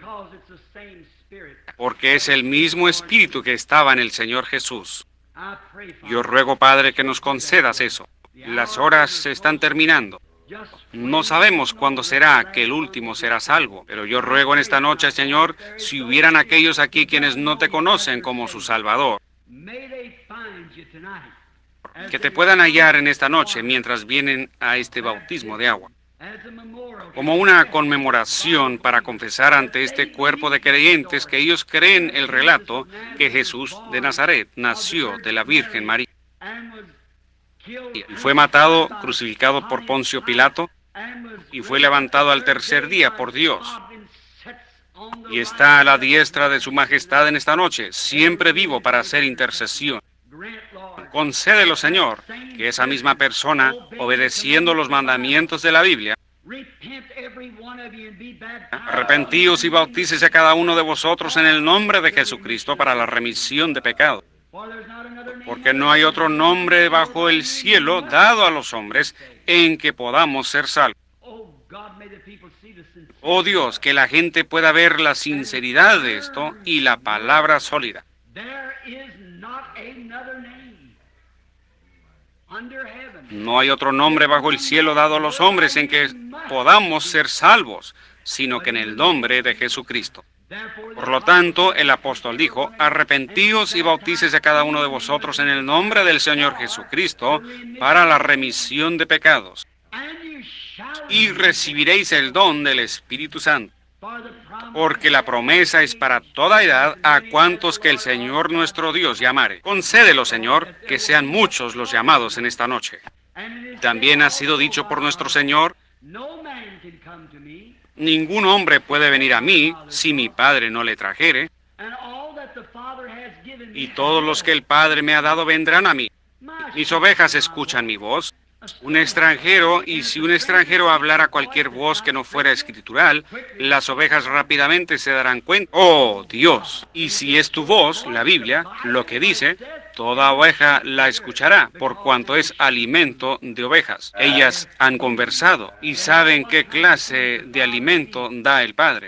Porque es el mismo Espíritu que estaba en el Señor Jesús. Yo ruego, Padre, que nos concedas eso. Las horas se están terminando. No sabemos cuándo será que el último será salvo, pero yo ruego en esta noche, Señor, si hubieran aquellos aquí quienes no te conocen como su Salvador, que te puedan hallar en esta noche mientras vienen a este bautismo de agua, como una conmemoración para confesar ante este cuerpo de creyentes que ellos creen el relato que Jesús de Nazaret nació de la Virgen María. Y fue matado, crucificado por Poncio Pilato, y fue levantado al tercer día por Dios. Y está a la diestra de su majestad en esta noche, siempre vivo para hacer intercesión. Concédelo, Señor, que esa misma persona, obedeciendo los mandamientos de la Biblia, arrepentíos y bautícese a cada uno de vosotros en el nombre de Jesucristo para la remisión de pecados. Porque no hay otro nombre bajo el cielo dado a los hombres en que podamos ser salvos. Oh Dios, que la gente pueda ver la sinceridad de esto y la palabra sólida. No hay otro nombre bajo el cielo dado a los hombres en que podamos ser salvos, sino que en el nombre de Jesucristo. Por lo tanto, el apóstol dijo, arrepentíos y bautícese a cada uno de vosotros en el nombre del Señor Jesucristo para la remisión de pecados, y recibiréis el don del Espíritu Santo, porque la promesa es para toda edad a cuantos que el Señor nuestro Dios llamare. Concédelo, Señor, que sean muchos los llamados en esta noche. También ha sido dicho por nuestro Señor: ningún hombre puede venir a mí si mi Padre no le trajere, y todos los que el Padre me ha dado vendrán a mí. Mis ovejas escuchan mi voz. Un extranjero, y si un extranjero hablara cualquier voz que no fuera escritural, las ovejas rápidamente se darán cuenta. ¡Oh, Dios! Y si es tu voz, la Biblia, lo que dice, toda oveja la escuchará, por cuanto es alimento de ovejas. Ellas han conversado y saben qué clase de alimento da el Padre.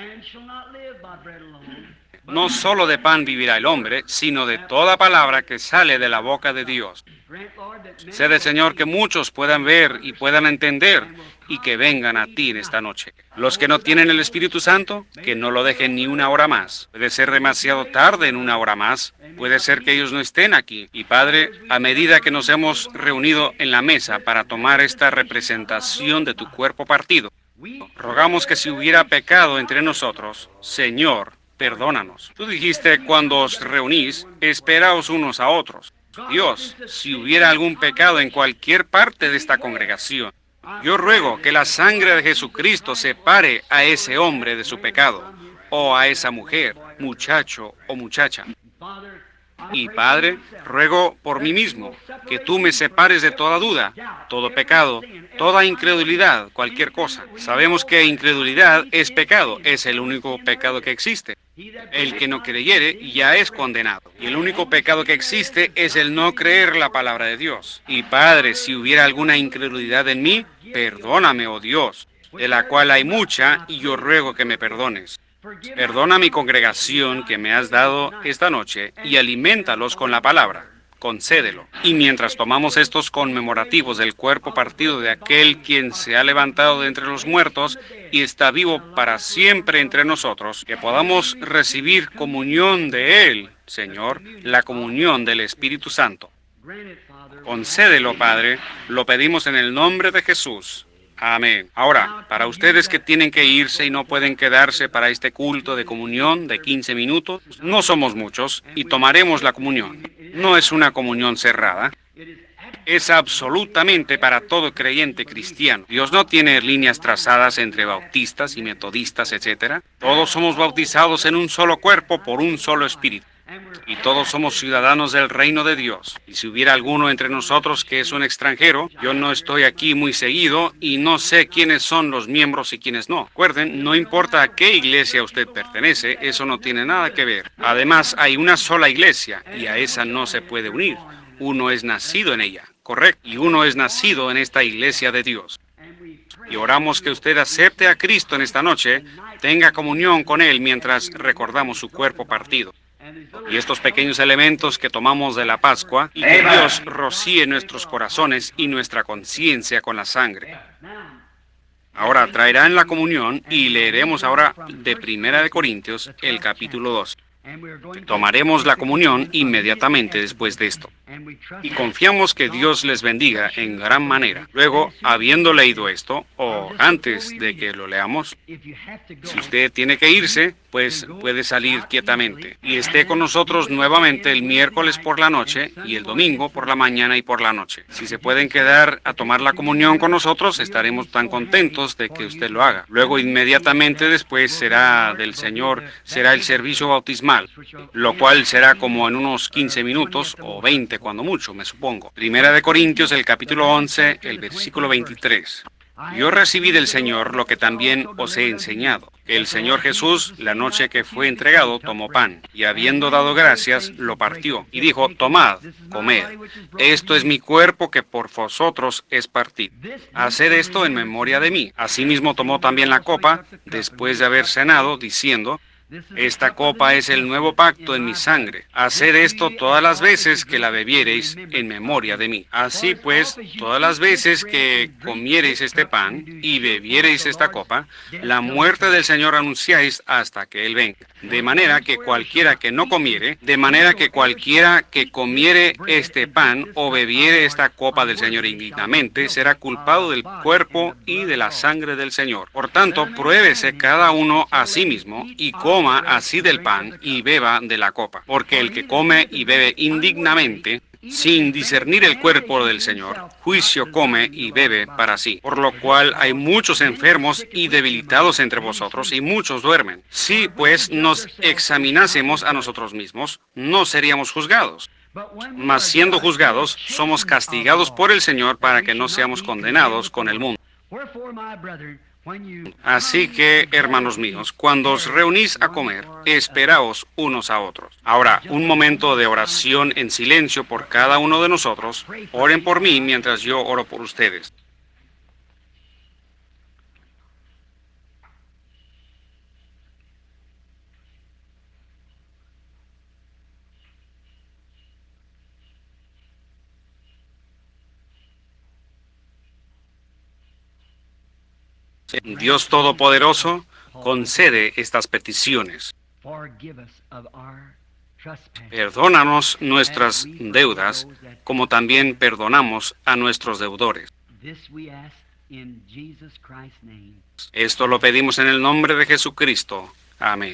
No solo de pan vivirá el hombre, sino de toda palabra que sale de la boca de Dios. Cede, Señor, que muchos puedan ver y puedan entender y que vengan a ti en esta noche. Los que no tienen el Espíritu Santo, que no lo dejen ni una hora más. Puede ser demasiado tarde en una hora más. Puede ser que ellos no estén aquí. Y Padre, a medida que nos hemos reunido en la mesa para tomar esta representación de tu cuerpo partido, rogamos que si hubiera pecado entre nosotros, Señor, perdónanos. Tú dijiste, cuando os reunís, esperaos unos a otros. Dios, si hubiera algún pecado en cualquier parte de esta congregación, yo ruego que la sangre de Jesucristo separe a ese hombre de su pecado, o a esa mujer, muchacho o muchacha. Y Padre, ruego por mí mismo, que tú me separes de toda duda, todo pecado, toda incredulidad, cualquier cosa. Sabemos que incredulidad es pecado, es el único pecado que existe. El que no creyere ya es condenado. Y el único pecado que existe es el no creer la palabra de Dios. Y Padre, si hubiera alguna incredulidad en mí, perdóname, oh Dios, de la cual hay mucha, y yo ruego que me perdones. Perdona a mi congregación que me has dado esta noche y aliméntalos con la palabra. Concédelo. Y mientras tomamos estos conmemorativos del cuerpo partido de aquel quien se ha levantado de entre los muertos y está vivo para siempre entre nosotros, que podamos recibir comunión de Él, Señor, la comunión del Espíritu Santo. Concédelo, Padre, lo pedimos en el nombre de Jesús. Amén. Ahora, para ustedes que tienen que irse y no pueden quedarse para este culto de comunión de 15 minutos, no somos muchos y tomaremos la comunión. No es una comunión cerrada. Es absolutamente para todo creyente cristiano. Dios no tiene líneas trazadas entre bautistas y metodistas, etc. Todos somos bautizados en un solo cuerpo por un solo espíritu. Y todos somos ciudadanos del reino de Dios. Y si hubiera alguno entre nosotros que es un extranjero, yo no estoy aquí muy seguido y no sé quiénes son los miembros y quiénes no. Recuerden, no importa a qué iglesia usted pertenece, eso no tiene nada que ver. Además, hay una sola iglesia y a esa no se puede unir. Uno es nacido en ella, correcto, y uno es nacido en esta iglesia de Dios. Y oramos que usted acepte a Cristo en esta noche, tenga comunión con Él mientras recordamos su cuerpo partido. Y estos pequeños elementos que tomamos de la Pascua, y que Dios rocíe nuestros corazones y nuestra conciencia con la sangre. Ahora traerán la comunión y leeremos ahora de 1 Corintios, el capítulo 2. Tomaremos la comunión inmediatamente después de esto. Y confiamos que Dios les bendiga en gran manera. Luego, habiendo leído esto, o antes de que lo leamos, si usted tiene que irse, pues puede salir quietamente. Y esté con nosotros nuevamente el miércoles por la noche y el domingo por la mañana y por la noche. Si se pueden quedar a tomar la comunión con nosotros, estaremos tan contentos de que usted lo haga. Luego, inmediatamente después será del Señor, será el servicio bautismal, lo cual será como en unos 15 minutos o 20 cuando mucho, me supongo. 1 Corintios, el capítulo 11, el versículo 23. Yo recibí del Señor lo que también os he enseñado. Que el Señor Jesús, la noche que fue entregado, tomó pan, y habiendo dado gracias, lo partió, y dijo, tomad, comed. Esto es mi cuerpo que por vosotros es partido. Haced esto en memoria de mí. Asimismo tomó también la copa, después de haber cenado, diciendo, esta copa es el nuevo pacto en mi sangre. Haced esto todas las veces que la bebiereis en memoria de mí. Así pues, todas las veces que comiereis este pan y bebiereis esta copa, la muerte del Señor anunciáis hasta que Él venga. De manera que cualquiera que no comiere, de manera que cualquiera que comiere este pan o bebiere esta copa del Señor indignamente, será culpado del cuerpo y de la sangre del Señor. Por tanto, pruébese cada uno a sí mismo y coma así del pan y beba de la copa. Porque el que come y bebe indignamente, sin discernir el cuerpo del Señor, juicio come y bebe para sí. Por lo cual hay muchos enfermos y debilitados entre vosotros, y muchos duermen. Si, pues, nos examinásemos a nosotros mismos, no seríamos juzgados. Mas siendo juzgados, somos castigados por el Señor para que no seamos condenados con el mundo. Así que, hermanos míos, cuando os reunís a comer, esperaos unos a otros. Ahora, un momento de oración en silencio por cada uno de nosotros. Oren por mí mientras yo oro por ustedes. Dios Todopoderoso, concede estas peticiones. Perdónanos nuestras deudas, como también perdonamos a nuestros deudores. Esto lo pedimos en el nombre de Jesucristo. Amén.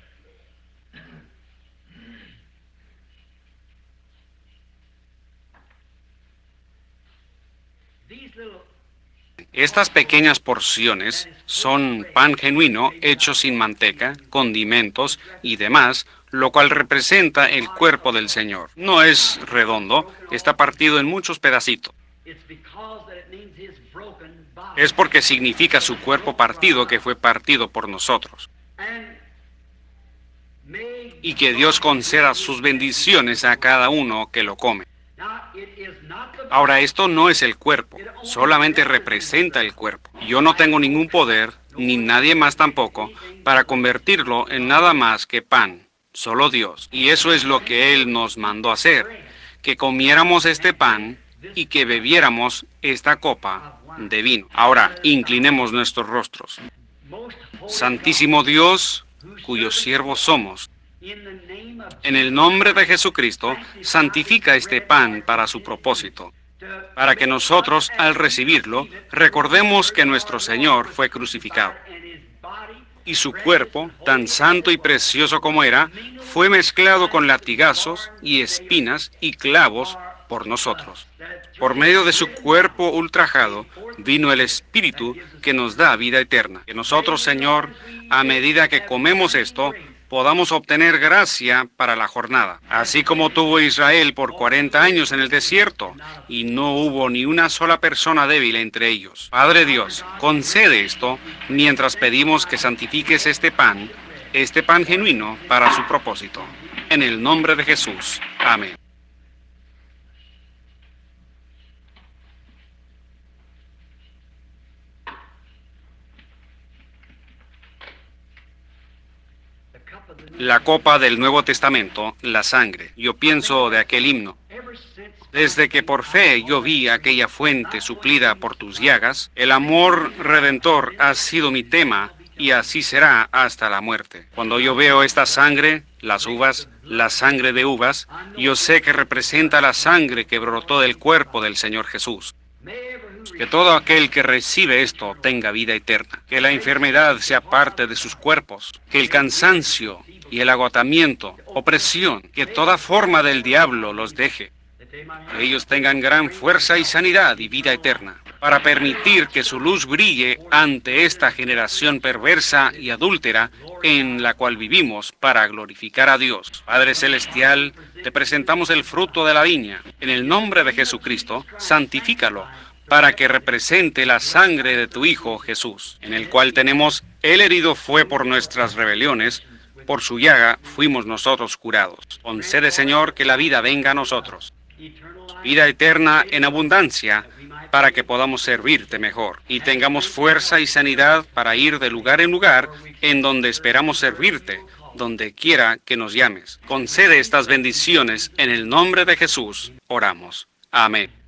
Estas pequeñas porciones son pan genuino hecho sin manteca, condimentos y demás, lo cual representa el cuerpo del Señor. No es redondo, está partido en muchos pedacitos. Es porque significa su cuerpo partido que fue partido por nosotros. Y que Dios conceda sus bendiciones a cada uno que lo come. Ahora, esto no es el cuerpo, solamente representa el cuerpo. Yo no tengo ningún poder, ni nadie más tampoco, para convertirlo en nada más que pan, solo Dios. Y eso es lo que Él nos mandó hacer, que comiéramos este pan y que bebiéramos esta copa de vino. Ahora, inclinemos nuestros rostros. Santísimo Dios, cuyos siervos somos, en el nombre de Jesucristo, santifica este pan para su propósito, para que nosotros, al recibirlo, recordemos que nuestro Señor fue crucificado. Y su cuerpo, tan santo y precioso como era, fue mezclado con latigazos y espinas y clavos por nosotros. Por medio de su cuerpo ultrajado, vino el Espíritu que nos da vida eterna. Que nosotros, Señor, a medida que comemos esto, podamos obtener gracia para la jornada, así como tuvo Israel por 40 años en el desierto, y no hubo ni una sola persona débil entre ellos. Padre Dios, concede esto mientras pedimos que santifiques este pan genuino para su propósito. En el nombre de Jesús. Amén. La copa del Nuevo Testamento, la sangre. Yo pienso de aquel himno. Desde que por fe yo vi aquella fuente suplida por tus llagas, el amor redentor ha sido mi tema y así será hasta la muerte. Cuando yo veo esta sangre, las uvas, la sangre de uvas, yo sé que representa la sangre que brotó del cuerpo del Señor Jesús. Que todo aquel que recibe esto tenga vida eterna. Que la enfermedad sea parte de sus cuerpos. Que el cansancio y el agotamiento, opresión, que toda forma del diablo los deje. Que ellos tengan gran fuerza y sanidad y vida eterna, para permitir que su luz brille ante esta generación perversa y adúltera en la cual vivimos, para glorificar a Dios. Padre Celestial, te presentamos el fruto de la viña. En el nombre de Jesucristo, santifícalo, para que represente la sangre de tu Hijo Jesús, en el cual tenemos: Él herido fue por nuestras rebeliones, por su llaga fuimos nosotros curados. Concede, Señor, que la vida venga a nosotros, vida eterna en abundancia, para que podamos servirte mejor y tengamos fuerza y sanidad para ir de lugar en lugar en donde esperamos servirte, donde quiera que nos llames. Concede estas bendiciones en el nombre de Jesús. Oramos. Amén.